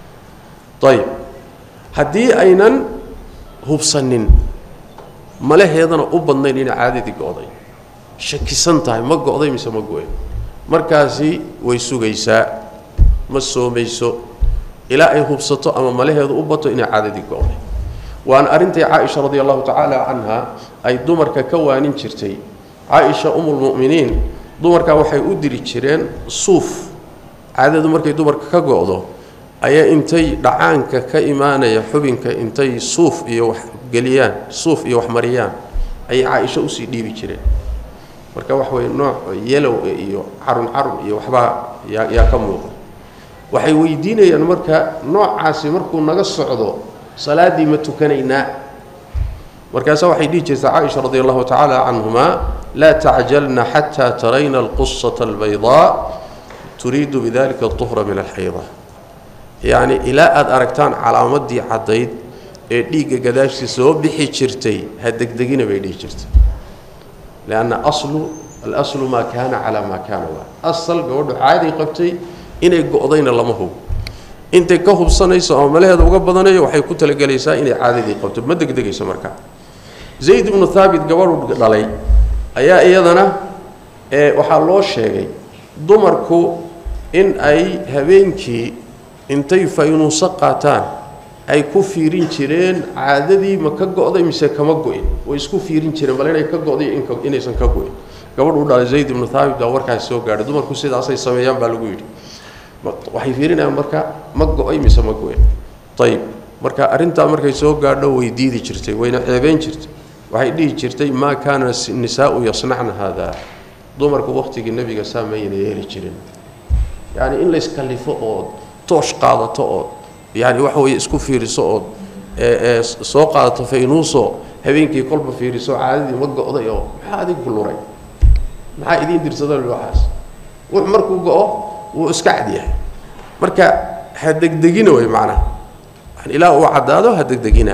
طيب hadii aynan hubsanin malaheedana u badnayn in caadadii go'day shakisan tahay ma go'day mise ma go'ay markaasi way sugaysaa ma soomayso ila ay hubsato ama malaheedu u bato in caadadii go'day waan arintay Aisha radiyallahu ta'ala anha ay dumarka ka waanin jirtay Aisha ummul mu'minin dumarka waxay u diri jireen suuf caadadu markay dumarka ka go'do ayaa intay dhacaanka ka iimaanaya xubinka intay suuf iyo wax galiyaan suuf iyo wax mariyaan ay Aisha u sii dhiibi jireen marka wax way nooc yellow iyo xarun iyo waxba yaa ka muuqda waxay weydiinayaan marka noocaasi markuu naga socdo salaadii ma tukanayna markaas waxay dhigi jirtay Aisha radiyallahu ta'ala anhuma la ta'jalna hatta tarayna al-qussata al-bayda turidu bidhalika at-tuhra min al-hayda يعني إلى أد أركتان علامات دي عضيد ديك قداش سو بحي شرتي هدك دقينا بيدي شرتي لأن الأصل ما كان على ما كان أصل قول عادي قبتي إن قضينا الله هو أنت كهب صنيس أو ملها ذو قبضنا وحيكون تلقى إن عادي دي قبتي ما دق دقي سمركا زيد بن ثابت قبر علي أيا أيضنا وحلوش شيء دمركو إن أي هبينكي intay faynuusa qaataan ay ku fiirin jireen caadadii ma ka go'day mise kama go'in way isku fiirin jireen bal inay ka go'day inaysan ka go'in gabadhu u dhalay Zayd ibn Thabit da warkaas soo gaaray dumarku sidaas ay sameeyaan baa lagu yiri waxay fiirinayaan marka ma go'ay mise ma go'in tayib marka arinta markay soo gaadho way diidi jirtay wayna ceebeen jirtay waxay dhigi jirtay ma kaana nisaa'u yasna'na hada dumarku waqtigii nabiga saameeyay yeeli jireen yani in la iskallifo oo توش قاضته أو يعني وحوي يسكو في رسول سوق قاضته في نوصه هبينك قلب في رسول عادي وقع ضيو هذه كل رأي مع إيدين درسنا الوحاس وعمركوا قاء وإسكعديه مركا هدك دقينا وي معنا يعني لا وعد هذا هدك دقينا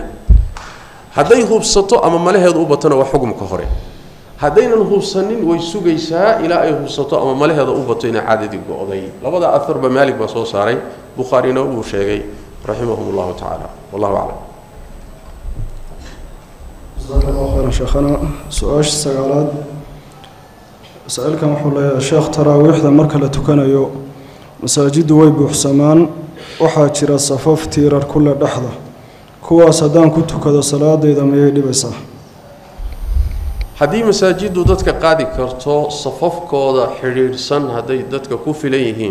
هذا يخوف سطو أما ماله هذا أوبتنا وحكم كهري هذين الخوف سنين ويسوقيسا إلى أي خوف سطو أما ماله هذا أوبتنا عادي قاضي لبدا أثر بمالك بصوص عليه بخاري نوبو شيء رحمهم الله تعالى والله أعلم. جزاك الله خيرا شيخنا. سؤال السجالات سألك محول يا شيخ تراويح ذا مركلة تكنيو مساجد ويبو حسمان وحاجر الصفوف تيرر كل لحظة kuwaas haddaan ku tukado salaadayda mayay dhibaysaa? haddii masaajidu dadka qaadi karto safafkooda xidhiidhsan hadday dadka ku filan yihiin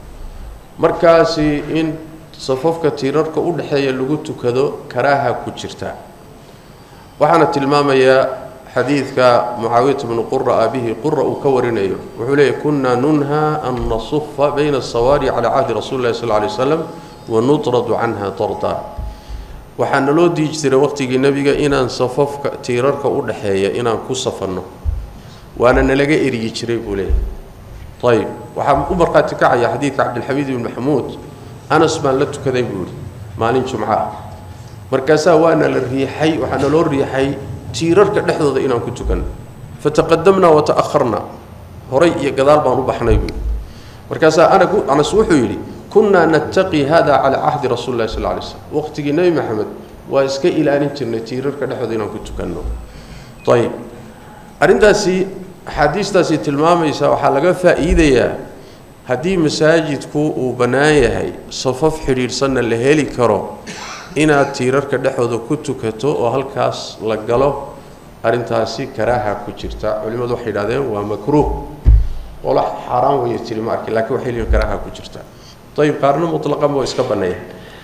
markaasi in safafka tiirarka u dhexeeya lagu tukado karaaha ku jirta waxaana tilmaamayaa xadiidka mucaawiyah ibn qurra abihi qurra uu ka warinayo wuxuu leeyahay kunna nunha an nasuffa bayna as-sawari ala ahdi rasuulillahi sallallahu alayhi wasallam wa nutradu anha tarda waxaana loo diiji jiray waqtigii nabiga inaan safafka tiirarka u dhaxeeya inaan ku safanno waana nalaga eriyi jiray buu leeyahay طيب waxaan u marqaati kacaya xadiidka Cabdulxamiid ibn Mahmuud Anas baan la tukaday buu maalin Jumca markaasa waana la riixay waxaana loo riixay tiirarka dhexdooda inaan ku tukan fataqaddamna wa ta'akharna horay iyo gadaal baan u baxnay buu markaasa Anas wuxuu yiri كنا نتقي هذا على عهد رسول الله صلى الله عليه وسلم وقت النبي محمد واسك الى ان تيرر كدخدينا كنت كنو طيب arrintaasi xadiistaasi tilmaamaysa waxa laga faa'iideeyaa hadii masaajidku uu banaan yahay safaf xiriirsan la heli karo inaad tiirarka dhexdooda ku tukato oo halkaas la galo arrintaasi karaaha ku jirta culimadu waxay yiraahdeen waa makruuh wala xaraam way tilmaamay laakiin waxay leeyihiin karaaha ku jirta طيب قارن مطلقا مو اسك بنيه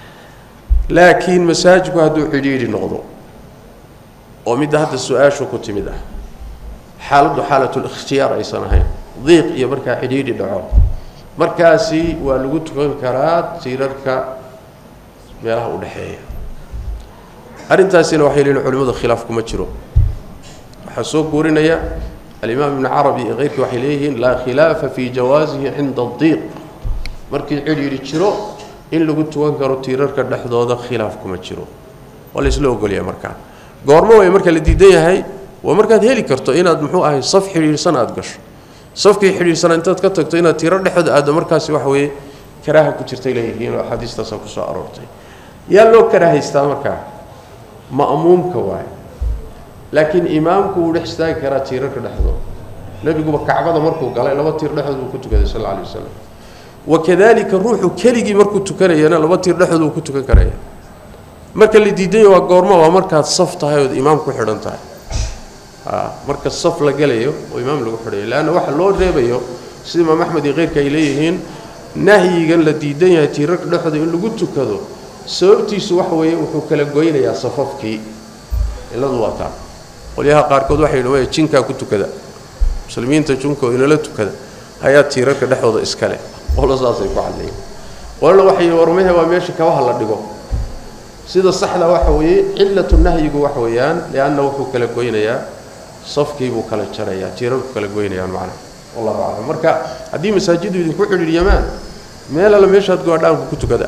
لكن مساجد هذو حديدي نقضوا ومد هذا السؤال شو كنت مده حالة الاختيار اي سنه هي ضيق يا بركه حديدي دعو مركاسي ولو تكرات سيرركا meelaha u dhaxeeya arintaasina waxay leeyihiin culimada khilaafku ma jiro waxa soo goorinaya al-imam ibn arabi غيرك waxay leeyihiin la khilaafa fi jawazihi 'inda ad-dhiq markii xiriiri jiro in lagu tuwan karo tiirarka dhexdooda khilaaf kuma jiro wala isla ogoliyay marka goormo way marka la diidan yahay waa markaad heli karto inaad muxuu ahay saf xiriirsan aad gasho safkii xiriirsan intaad ka tagto inaad tiirar dhexdooda aad markaasi wax weey karaaha ku jirtay leeyihiin oo xadiistaas ku soo aroortay yaa loo karaahaysta marka ma'muumka waay laakiin imaamku uu dhex istaagi karaa tiirarka dhexdooda nabigu kacbada markuu galay laba tiir dhexdooda ku tukaday sallallahu alayhi wasallam وكذلك الروح كليجي مركو تكرينا لو تير دخلو ku tukan karaya marka la diiday waa goorma waa marka saf tahay oo imaamku xidhan tahay marka saf la galayo oo imaam lagu xidhay laana waxa loo reebayo sida imaam Ahmed iyo غيرka ay leeyihiin nahyigan la diidan yahay tiirarka dhexdooda in lagu tukado sababtiisu wax weeye wuxuu kala gooynayaa safafkii iladu wata waliyaha qaarkood waxay leeyihiin jinka ku tukada muslimiinta jinka in la tukada ayaa tiirarka dhexdooda iska leh wala saasay ku cadlay wala waxay warmaha waa meesha ka wax la dhigo sida saxda waxa weeye illatu nahyigu wax weeyaan leeyana wuxuu kala gooynayaa safkii buu kala jaraya tiirarku kala gooynayaan macna wallahu a'lam marka hadii masaajidu idinku xiriiriyaan meel la meeshaad go'aan ku tukada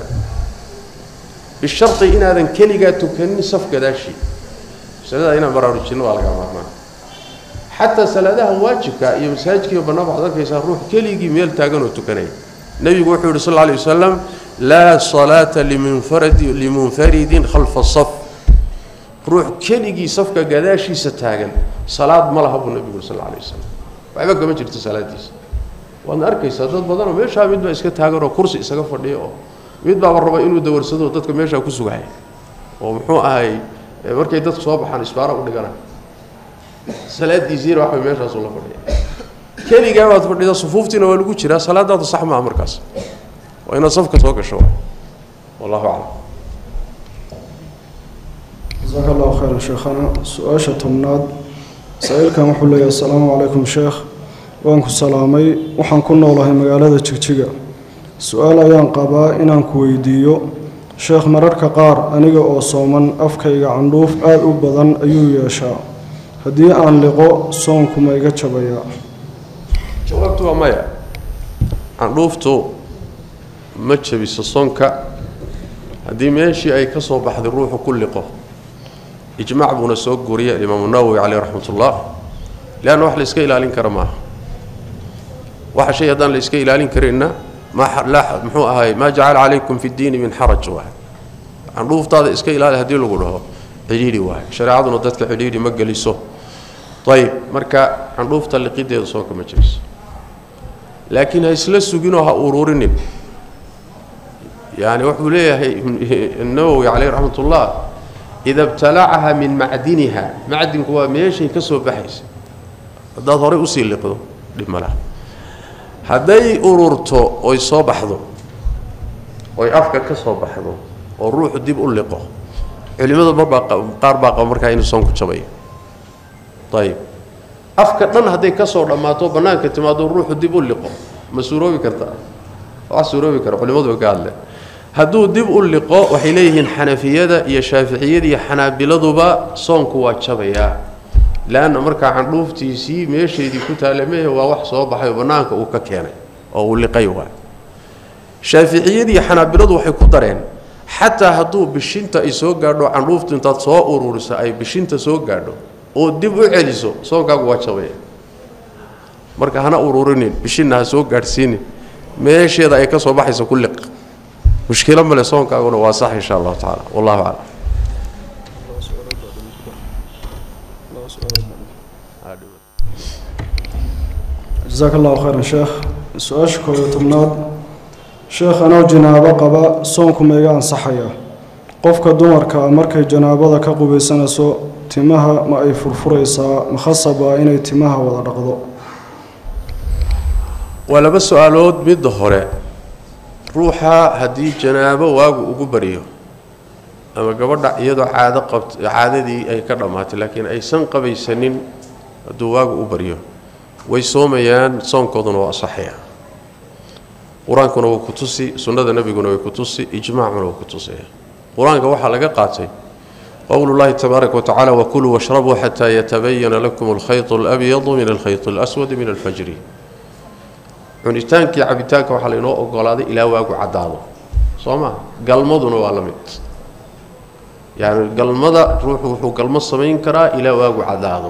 bisharti inaadan kaliga tukanin saf gadaashi salada ina baraarujino waa laga maarmaan حتى سلادها واجبك يا مساجدك وبنا بعضك يصير روح كليجي ميل تاجن وتكني النبي محمد صلى الله عليه وسلم لا صلاة لمنفرد خلف الصف روح كليجي صفك قداشي ستاجن صلاة ما لها النبي صلى الله عليه وسلم وعبك ما جرت صلاة دي وأنا أركي صلاة بدنا ما يشاء ميد ما إسكت تاجر وكرسي إسقف فرديه ميد بقى الربع إنه دور صدق ضدك ما يشاء كسوق هاي ومحو هاي مركي ضد صواب حن إسبارة ودقنا صلاة يزير واحد ماشي رسول الله فريق كذي جاء فريق صفوفتنا ولقوا شراء صلاة ده صح مع مركز وإن صفك توقع شوي والله أعلم جزاك الله خيرا شيخنا سؤال شتمناد سائل كان وحول لي السلام عليكم شيخ وانكم سلامي وحن كنا والله مقالة تشجيع سؤال أيان قبا إن أنكو ويديو شيخ مررك قار أنيجا أو صومن أفكي عندوف آد أبدان أيو يشاء haddii aan liqo soonku ma iga jabaya jawaabtu waa maya aan dhuufto ma jabiso soonka haddii meeshii ay ka soo baxday ruuxu ku liqo ijmaac buna soo guriya imaam an-Nawawi alayhi rahmatullah laana wax la iska ilaalin karo ma waxa shay hadan la iska ilaalin karina ma la muxuu ahay ma ja'al alaykum fi ad-din min haraj wa aan dhuuftaada iska ilaali hadii lagu dhaho xiriiri waa shariicaduna dadka xiriiri ma galiso طيب marka xandhuufta liqideedu soo kama jabis laakiin ay isla sugino ha ururinin yani wuxuu leeyahay an-Nawawi alayhi rahmatullah إذا ابتلعها من معدنها معدن هو ماشي كسو بحيس هذا هوري أسيل لقدو لملا هذي أورورتو أو صباحدو أو أفكا كسو بحدو والروح ديب أولقه علماء قاربا مركا إنو صنكو تشبيه طيب أفكا نن هذي كسو لما تو بنانك تمادو الروح ديب أولقه مسوروبي كرتا وعسوروبي كرتا علماء قال له هدو ديب أولقه وحيليهن حنفية يا شافعية يا حنابلة با صنكو واتشبيه لأن مركا عن روفتي سي ماشي دي كنت علميه وواح صوبحي بنانك وككيني أو اللي قيوه شافعية دي حنابلة وحي كدرين حتى هدو بشنتا يسو غادو عن روفت انت سو اورورسا اي بشنتا سو غادو او ديب u celiso soonkaagu waa jabay marka hana uruurinin bishina soo gaarsiin meesheeda ay ka soo baxayso kulli mushkila male soonkaaguna waa sax insha Allah taala wallahu a'lam جزاك الله خيرا شيخ سؤالك وتمناد شيخ أنا جنابة قبا صونكم يجان صحيا قفك دمرك مركي جنابة كقبي سنة سو تمها ما أي فرفريسا مخصبة إن تمها ولا رقضو ولا بس سؤالود بالظهر روحها هدي جنابة وقبريه أما قبل يدو عادة قبت عادة دي أي كرمات لكن أي سن قبي سنين دواق وقبريه ويصوميان صون كودنا وصحيا قرآن كنا وكتوسي سنة النبي كنا وكتوسي إجماع كنا وكتوسي قرآن كوحى لقى قاتي قول الله تبارك وتعالى وكلوا واشربوا حتى يتبين لكم الخيط الأبيض من الخيط الأسود من الفجر عنيتانك عبيتانك وحى لينو أقولادي إلى واقع عداده صوما قلمضنا والمت يعني قلمضة روحه قلمض سمين كرا إلى واقع عداده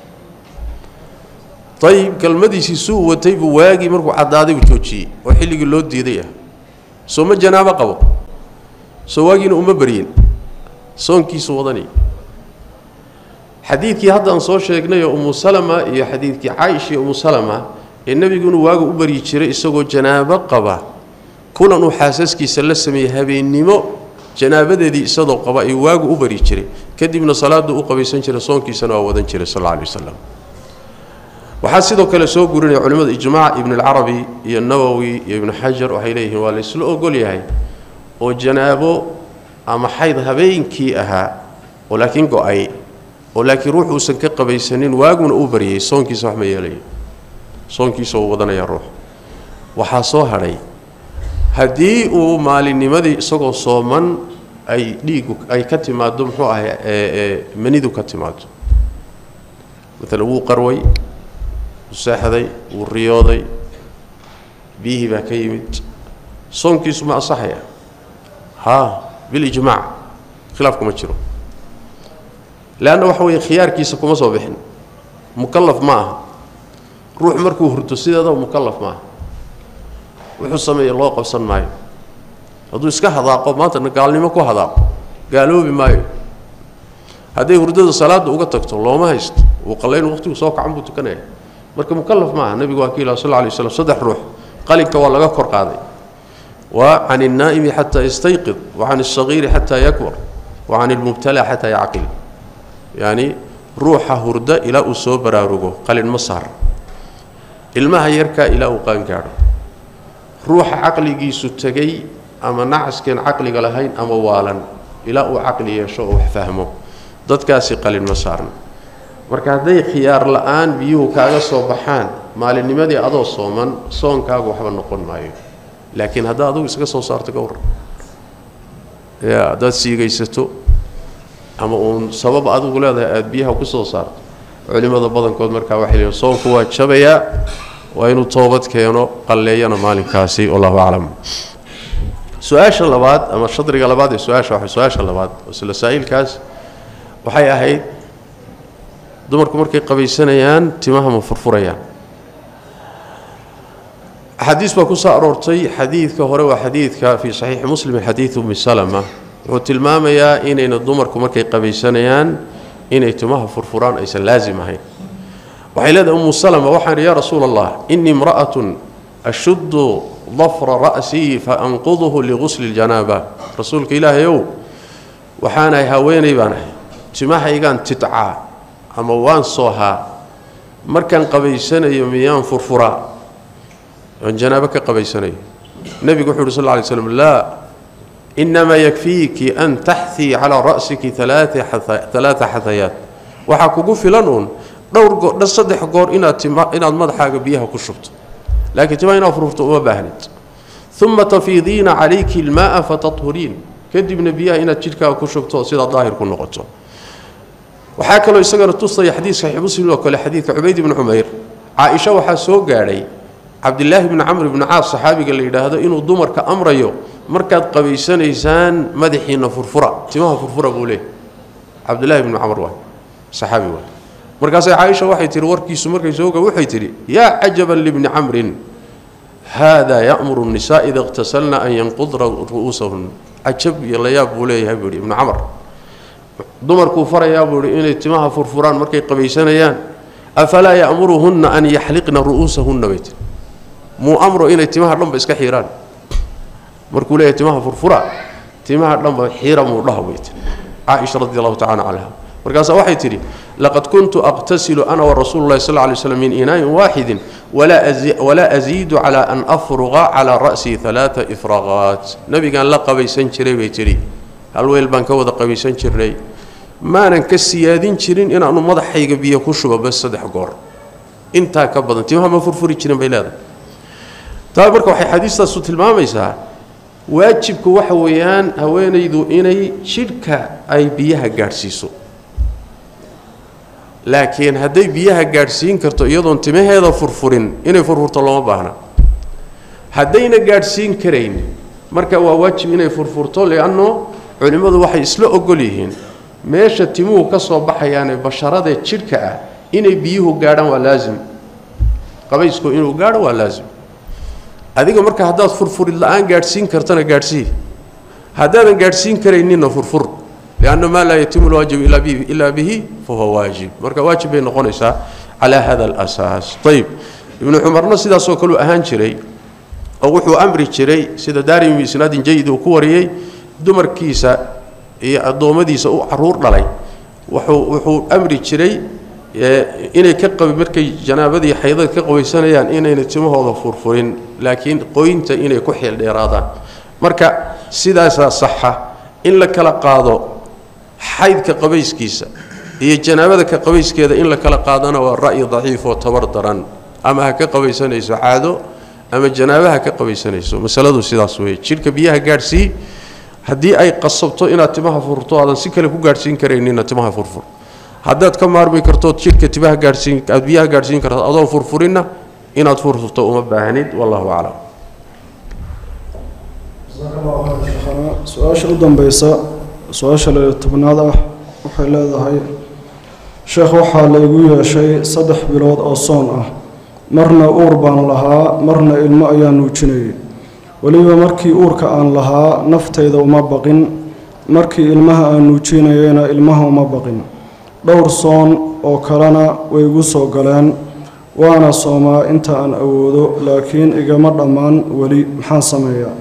طيب كلمدي سيسو وتيب واجي مركو عدادي وجوجي وحلي لو ديديه سوما جنابه قبو سواجين ام برين سونكي سوداني حديثي هذا ان سو شيغنay ام سلمة iyo حديثي عائشه ام سلمة النبي يقول واجي u bari jiray isagoo janaabo qaba kulan uu xaasaskiisa la sameeyay habeenimo janaabadeedii isagoo qaba ay waagi u bari jiray kadibna salaadu u qabaysan jiray soonkiisana waa wadan jiray sallallahu alayhi wasallam وحاسدوا كلا سو غورين علماء اجماع ابن العربي يا النووي يا ابن حجر وحيليه ولا اسلو اوغليahay oo janaabo ama xayd habeenkii aha walakin go'ay walakin ruuxu san ka qabaysanin waaguna uu bariyay soonkiisa wax ma yeelay soonkiisa uu wadanaya ruux waxa soo haray hadii uu maalinimadii isagoo sooman ay dhiigu ay ka timaado muxuu ahay manidu ka timaado مثلا uu qarway وساحدي والرياضي به باكيمت صونكي سما صحيح ها بالاجماع خلافكم تشرو لانه وحوي خيار كيس كما سو بخين مكلف معه روح مركو هرتو سيده مكلف معه وحو سمي الله قبسن ماي هذو اسكا هداقو ما تن قالنيمو كو هداق قالوا بماي هذه هردده صلاه uga tagto looma haysto oo qaleyn waqtigu soo kacan buu tukanay marka mukallaf ma nabiga wakiila sallallahu alayhi wasallam saddex ruux qalinka waa laga kor qaaday wa an an-naa'im hatta yastayqid wa an as-saghir hatta yakbar wa an al-mubtala hatta yaqil yani ruuxa hurda ila uu soo baraarugo qalin masar ilmaha yarka ila uu qaan gaaro ruuxa aqligiisu tagay ama nacaskan aqliga lahayn ama waalan ila uu aqli yeesho oo fahmo dadkaasi qalin masar marka haday khiyaar la'aan biyuhu kaaga soo baxaan maalinimadii adoo sooman soonkaagu waxba noqon maayo laakiin hadaa adigu iska soo saarto ka war ya dad siigaysato ama uun sabab adigu leedahay aad biyaha ku soo saarto culimada badankood marka waxay leeyihiin soonku waa jabaya waa inuu toobad keeno qalleeyana maalinkaasi wallahu a'lam su'aasha labaad ama shadriga labaad ee su'aasha labaad oo saa'ilkaas waxay ahayd dumarku markay qabaysanayaan timaha ma furfurayaan حديث بكوسا أرورتي حديث كهرة وحديث في صحيح مسلم حديث أم سلمة وتلمام يا إن الضمر كمركي قبيسانيان إن اتماه فرفران أيس لازم هي وحيلاد أم سلمة وحن يا رسول الله إني امرأة أشد ظفر رأسي فأنقضه لغسل الجنابة رسولك إله يو waxaana haweenay baan ahay timahaygaan tidcaa ama waan soohaa markaan qabaysanayo miyaan furfuraa aan janaabo ka qabaysanayo nabigu wuxuu sallallahu alayhi wasallam la inma yakfiki an tahthi ala ra'siki thalatha hathayat waxa kugu filan dhowr saddex goor inaad madaxaaga biyaha ku shubto laakiin timaha inaad furfurto uma baahnid thumma tafidina alayki almaa fatathurin kadibna biyaha inaad jidhkaaga ku shubto sida daahir ku noqoto waxaa kaloo isagana tusay xadiis sahih muslim oo kale xadiiska Ubayd ibn Umayr Aisha waxa soo gaaray Abdullah ibn Amr ibn Aas saxaabiga la yiraahdo inuu dumarka amrayo markaad qabaysanaysaan madaxiina furfura timaha furfura buu leeyahay Abdullah ibn Amr waa saxaabi waa markaas Aisha waxay tiri warkiisu markay soo gaa waxay tiri ya ajaban ibn Amr hada ya'muru an-nisaa idha ightasalna an yanqudra ru'usahun ajab yalayab buu leeyahay ibn Amr dumarku farayaa buu inay timaha furfuraan markay qabaysanayaan afala ya'muruhunna an yahliqna ru'usahunna bayt mu amro inay timaha dhanba iska xiiraan markuu leeyahay timaha furfura timaha dhanba xiira mu dhahabayt Aisha radhiyallahu ta'ala anha markaas waxay tiri laqad kuntu aqtasilu ana wa rasuulullaahi sallallahu alayhi wasallam min ina'in waahidin wala azidu ala an afruga ala ra'si thalatha ifraghat nabigan la qabaysan jiray bay tiri hal weel baan ka wada qabaysan jirnay maanan ka siyaadin jirin in aanu madaxayga biyo ku shubo bas saddex goor inta ka badan timaha ma furfuri jirin bay leedahay taa marka waxay xadiistaas u tilmaamaysaa waajibku waxa weeyaan haweenaydu inay jidhka ay biyaha gaarsiiso laakiin haday biyaha gaarsiin karto iyadoon timaheeda furfurin inay furfurto looma baahna hadayna gaarsiin karayn marka waa waajib inay furfurto leeano culimadu waxay isla ogol yihiin meesha timuhu ka soo baxayaan basharada jidhka ah inay biyuhu gaadhaan waa laazim qabaysku inuu gaadho waa laazim adiga marka hadaad furfurid la'aan gaarsiin kartana gaarsii hadaadan gaarsiin karaynin furfur لأنه ما لا يتم الواجب إلا به فهو واجب مركا واجب بين قنيسة على هذا الأساس طيب ابن عمر نسيدا سوكلو أهان شري أو وحو أمري شري سيدا داري بإسناد جيد وكوريي دمر كيسا الضومديسا أو عرور للي وحو أمري شري إني كقوي مركي جنابدي حيضا كقوي سنيان إني نتمه هذا فرفرين لكن قوينت إني كحي الإرادة مركا سيدا صحة إن لك لقاضو حيد كقبيس كيسا هي جنابة كقبيس كذا إن لك لقاضنا والرأي ضعيف وتبردرا أما كقبيس نيسو عادو أما جنابها كقبيس نيسو مسألة سيدا سوي شركة بيها قارسي هدي أي قصبتو إن تمها فرطو هذا سكة لكو قارسين كرين إن تمها فرفر هدات كم عربي كرتوت شركة تبها قارسين بيها قارسين كرتوت أضو فرفرين إن تفرطو ومباهند والله أعلم سؤال شردن بيسا سؤال شلتبناده waxay leedahay sheekh waxa la igu yeeshay 3 bilood oo soon ah marna uur baan lahaa marna ilmo ayaan nuujinayay waliba markii uurka aan lahaa naftayda uma baqin markii ilmaha aan nuujinayayna ilmaha uma baqin dhowr soon oo kalena way igu soo galeen waana soomaa inta aan awoodo laakiin igama dhamaan wali maxaan sameeyaa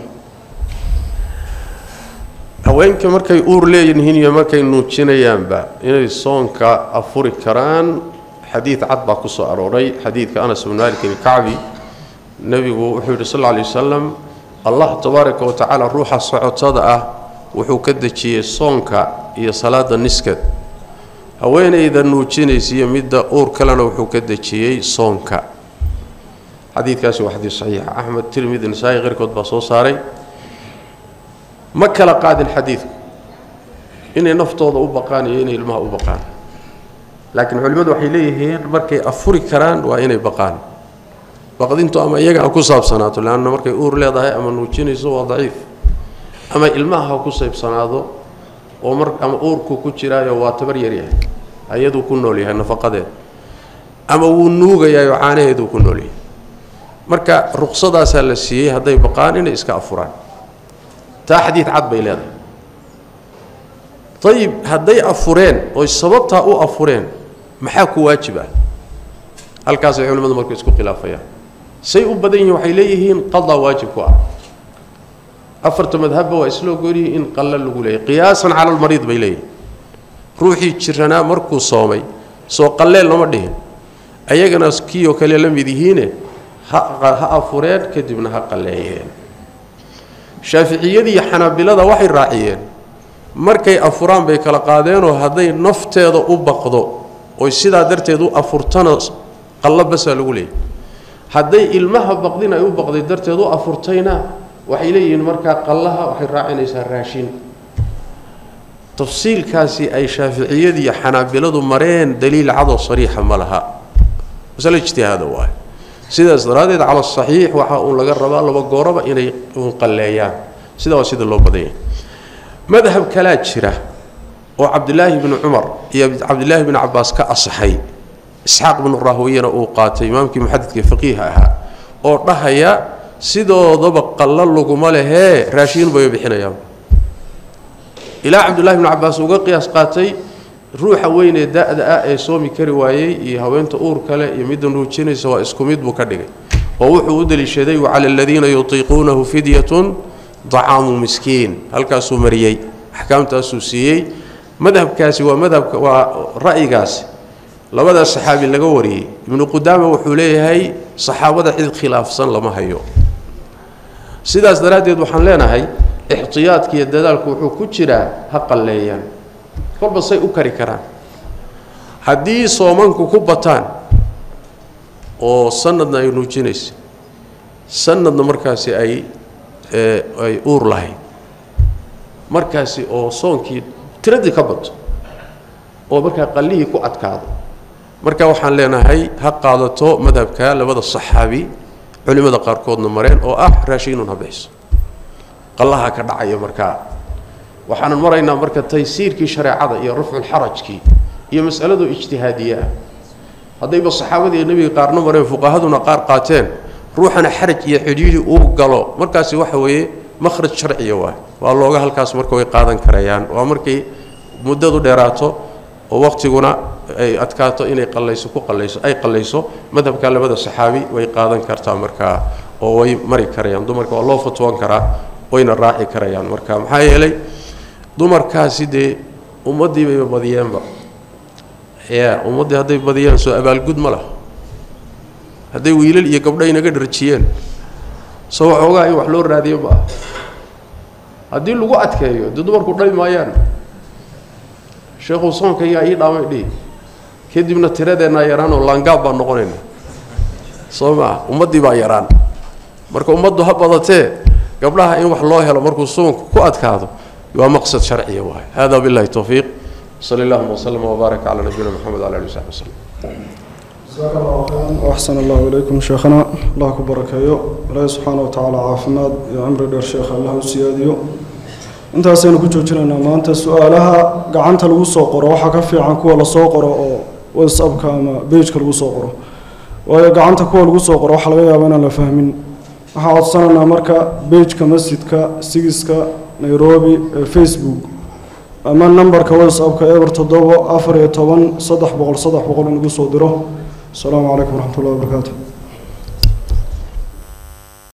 haweenka markay uur leeyihiin iyo markay nuujinayaanba inay soonka afuri karaan xadiis cad baa ku soo arooray xadiiska Anas ibn Malik al-Ka'bi nabigu wuxuu yiri sallallahu alayhi wasallam Allah tabaaraka wa ta'ala ruuxa socotada ah wuxuu ka dajiyay soonka iyo salaada niskad haweeneyda nuujinaysa iyo midda uur kalena wuxuu ka dajiyay soonka xadiiskaasi waa xadiis sahih Ahmad Tirmidhi Nasa'i qeyrkood baa soo saaray ما كلا قاد الحديث إن نفتوض أبقان إن الماء أبقان لكن علماء وحيليه مركي أفوري كران وإن بقان وقد أنتم أما يجع كوساب صناته لأن مركي أور لا ضايع أما نوتشيني سوى ضعيف أما الماء هو كوساب صناته ومرك أما أور كوكشراء واتبر يريه أيدو كنوا لها نفقده أما ونوجا يعاني يدو كنوا له مركا رخصة سالسية هذا يبقان إن إسكا أفران حديث عد بيلاده طيب هدي أفورين والسببتها أو أفورين محاكو واجبة الكاسي علماء مركز كو خلافيا سيء بدين وحيليهن قضى واجب كوا أفرت مذهب وإسلو قولي إن قلل لقولي قياسا على المريض بيلي روحي تشرنا مركو صومي سو قلل لما دهن أيقنا كيو كلي لم يدهينه ها أفراد كدبنا ها قليين شافعية دي حنابلة دا وحي راعيين markay afuraan bay kala qaadeen oo haday nafteeda u baqdo oo sida darteedu afurtana qalabasa lagu leeyahay haday ilmaha baqdina ay u baqday darteedu afurtayna waxay leeyihiin marka qallaha waxay raacinaysaa raashin tafsiilkaasi ay shaafiiciyada iyo xanaabiladu mareen daliil cad oo sariixa ma laha mas'ala ijtihaad waay sidaas daraadeed cala saxiix waxa uu laga rabaa laba gooraba inay qalleeyaan sida loo badiyay مذهب كلا جرة وعبد الله بن عمر يا عبد الله بن عباس كأصحي إسحاق بن الراهويين أوقات إمامك محدث فقيهها ورهيا سيدو ضبق قلل لقماله راشين بيبحنا يوم إلى عبد الله بن عباس وقياس قاتي روح وين داء صومي كروايي هوين تؤور كلا يمدن روتشيني سواء اسكوميد بكدغي ووحود للشدي وعلى الذين يطيقونه فدية طعام مسكين هل كاسو مريي أحكام تأسوسيي مذهب كاسي ومذهب ورأي كاسي لبدا الصحابي اللي قوري ابن قدامة وحوليه هاي صحابة حذ خلاف صن لما هيو سيداس درادي دوحان لنا هاي احتياط كي يددالك وحو كتشرا حقا ليان كل بصي أكري كران هدي صومانكو كبتان oo sanadna ay nuujinayso sanadna markaasi ay uur lahayd markaasi oo soonkii tiradii ka bato oo markaa qallihii ku adkaado marka waxaan leenahay ha qaadato madhabka labada saxaabi culimada qaarkoodna mareen oo ah raashiinun habayso qallaha ka dhacaya markaa waxaan maraynaa marka taysiirkii shariicada iyo rafcul harajkii iyo mas'aladu ijtihaadiyah hadday ba saxaabadii nabiga qaarna mareen fuqahaduna qaar qaateen ruuxana xaraj iyo xidhiidhi uu galo markaasi waxa weeye makhraj sharciya waa looga halkaas marka way qaadan karayaan waa markay muddadu dheeraato oo waqtiguna ay adkaato inay qallayso madhabka labada saxaabi way qaadan kartaa marka oo way mari karayaan dumarka waa loo fatwoon karaa wayna raaci karayaan marka maxaa yeelay dumarkaasi dee ummadii bay badiyeenba ummadii hadday badiyaan soo abaalgud ma laha hadday wiilal iyo gabdho inaga dharjiyeen soo waxoogaa in wax loo raadiyo ma aha haddii lagu adkeeyo dee dumarku dhali maayaan sheekhu soonka ayaa ii dhaamay dhihi kadibna tiradeennaa yaraan oo laangaab baan noqonayna soo maa ummaddii baa yaraan marka ummaddu ha badatee gabdhaha in wax loo helo markuu soonku ku adkaado waa maqsad sharciya waay hada billahi tawfiiq صلى الله وسلم وبارك على نبينا محمد وعلى اله وصحبه وسلم. جزاك الله خيرا واحسن الله اليكم شيخنا الله كبرك الله سبحانه وتعالى عافماد يا عمرو دير شيخ الله وسياديو انت سين ku joojinayna maanta su'aalaha gacanta lagu soo qoro waxa ka fiican kuwa la soo qoro oo WhatsApp-ka ama page-ka lagu soo qoro waayo gacanta kuwa lagu soo qoro waxa laga yaabaa inaan la fahmin waxa codsanayna marka page-ka masjidka sigiska Nairobi Facebook أما النمبر كويس أو كأبر تضوء أفر يتوان صدح بقول إنه صدر. السلام عليكم ورحمة الله وبركاته.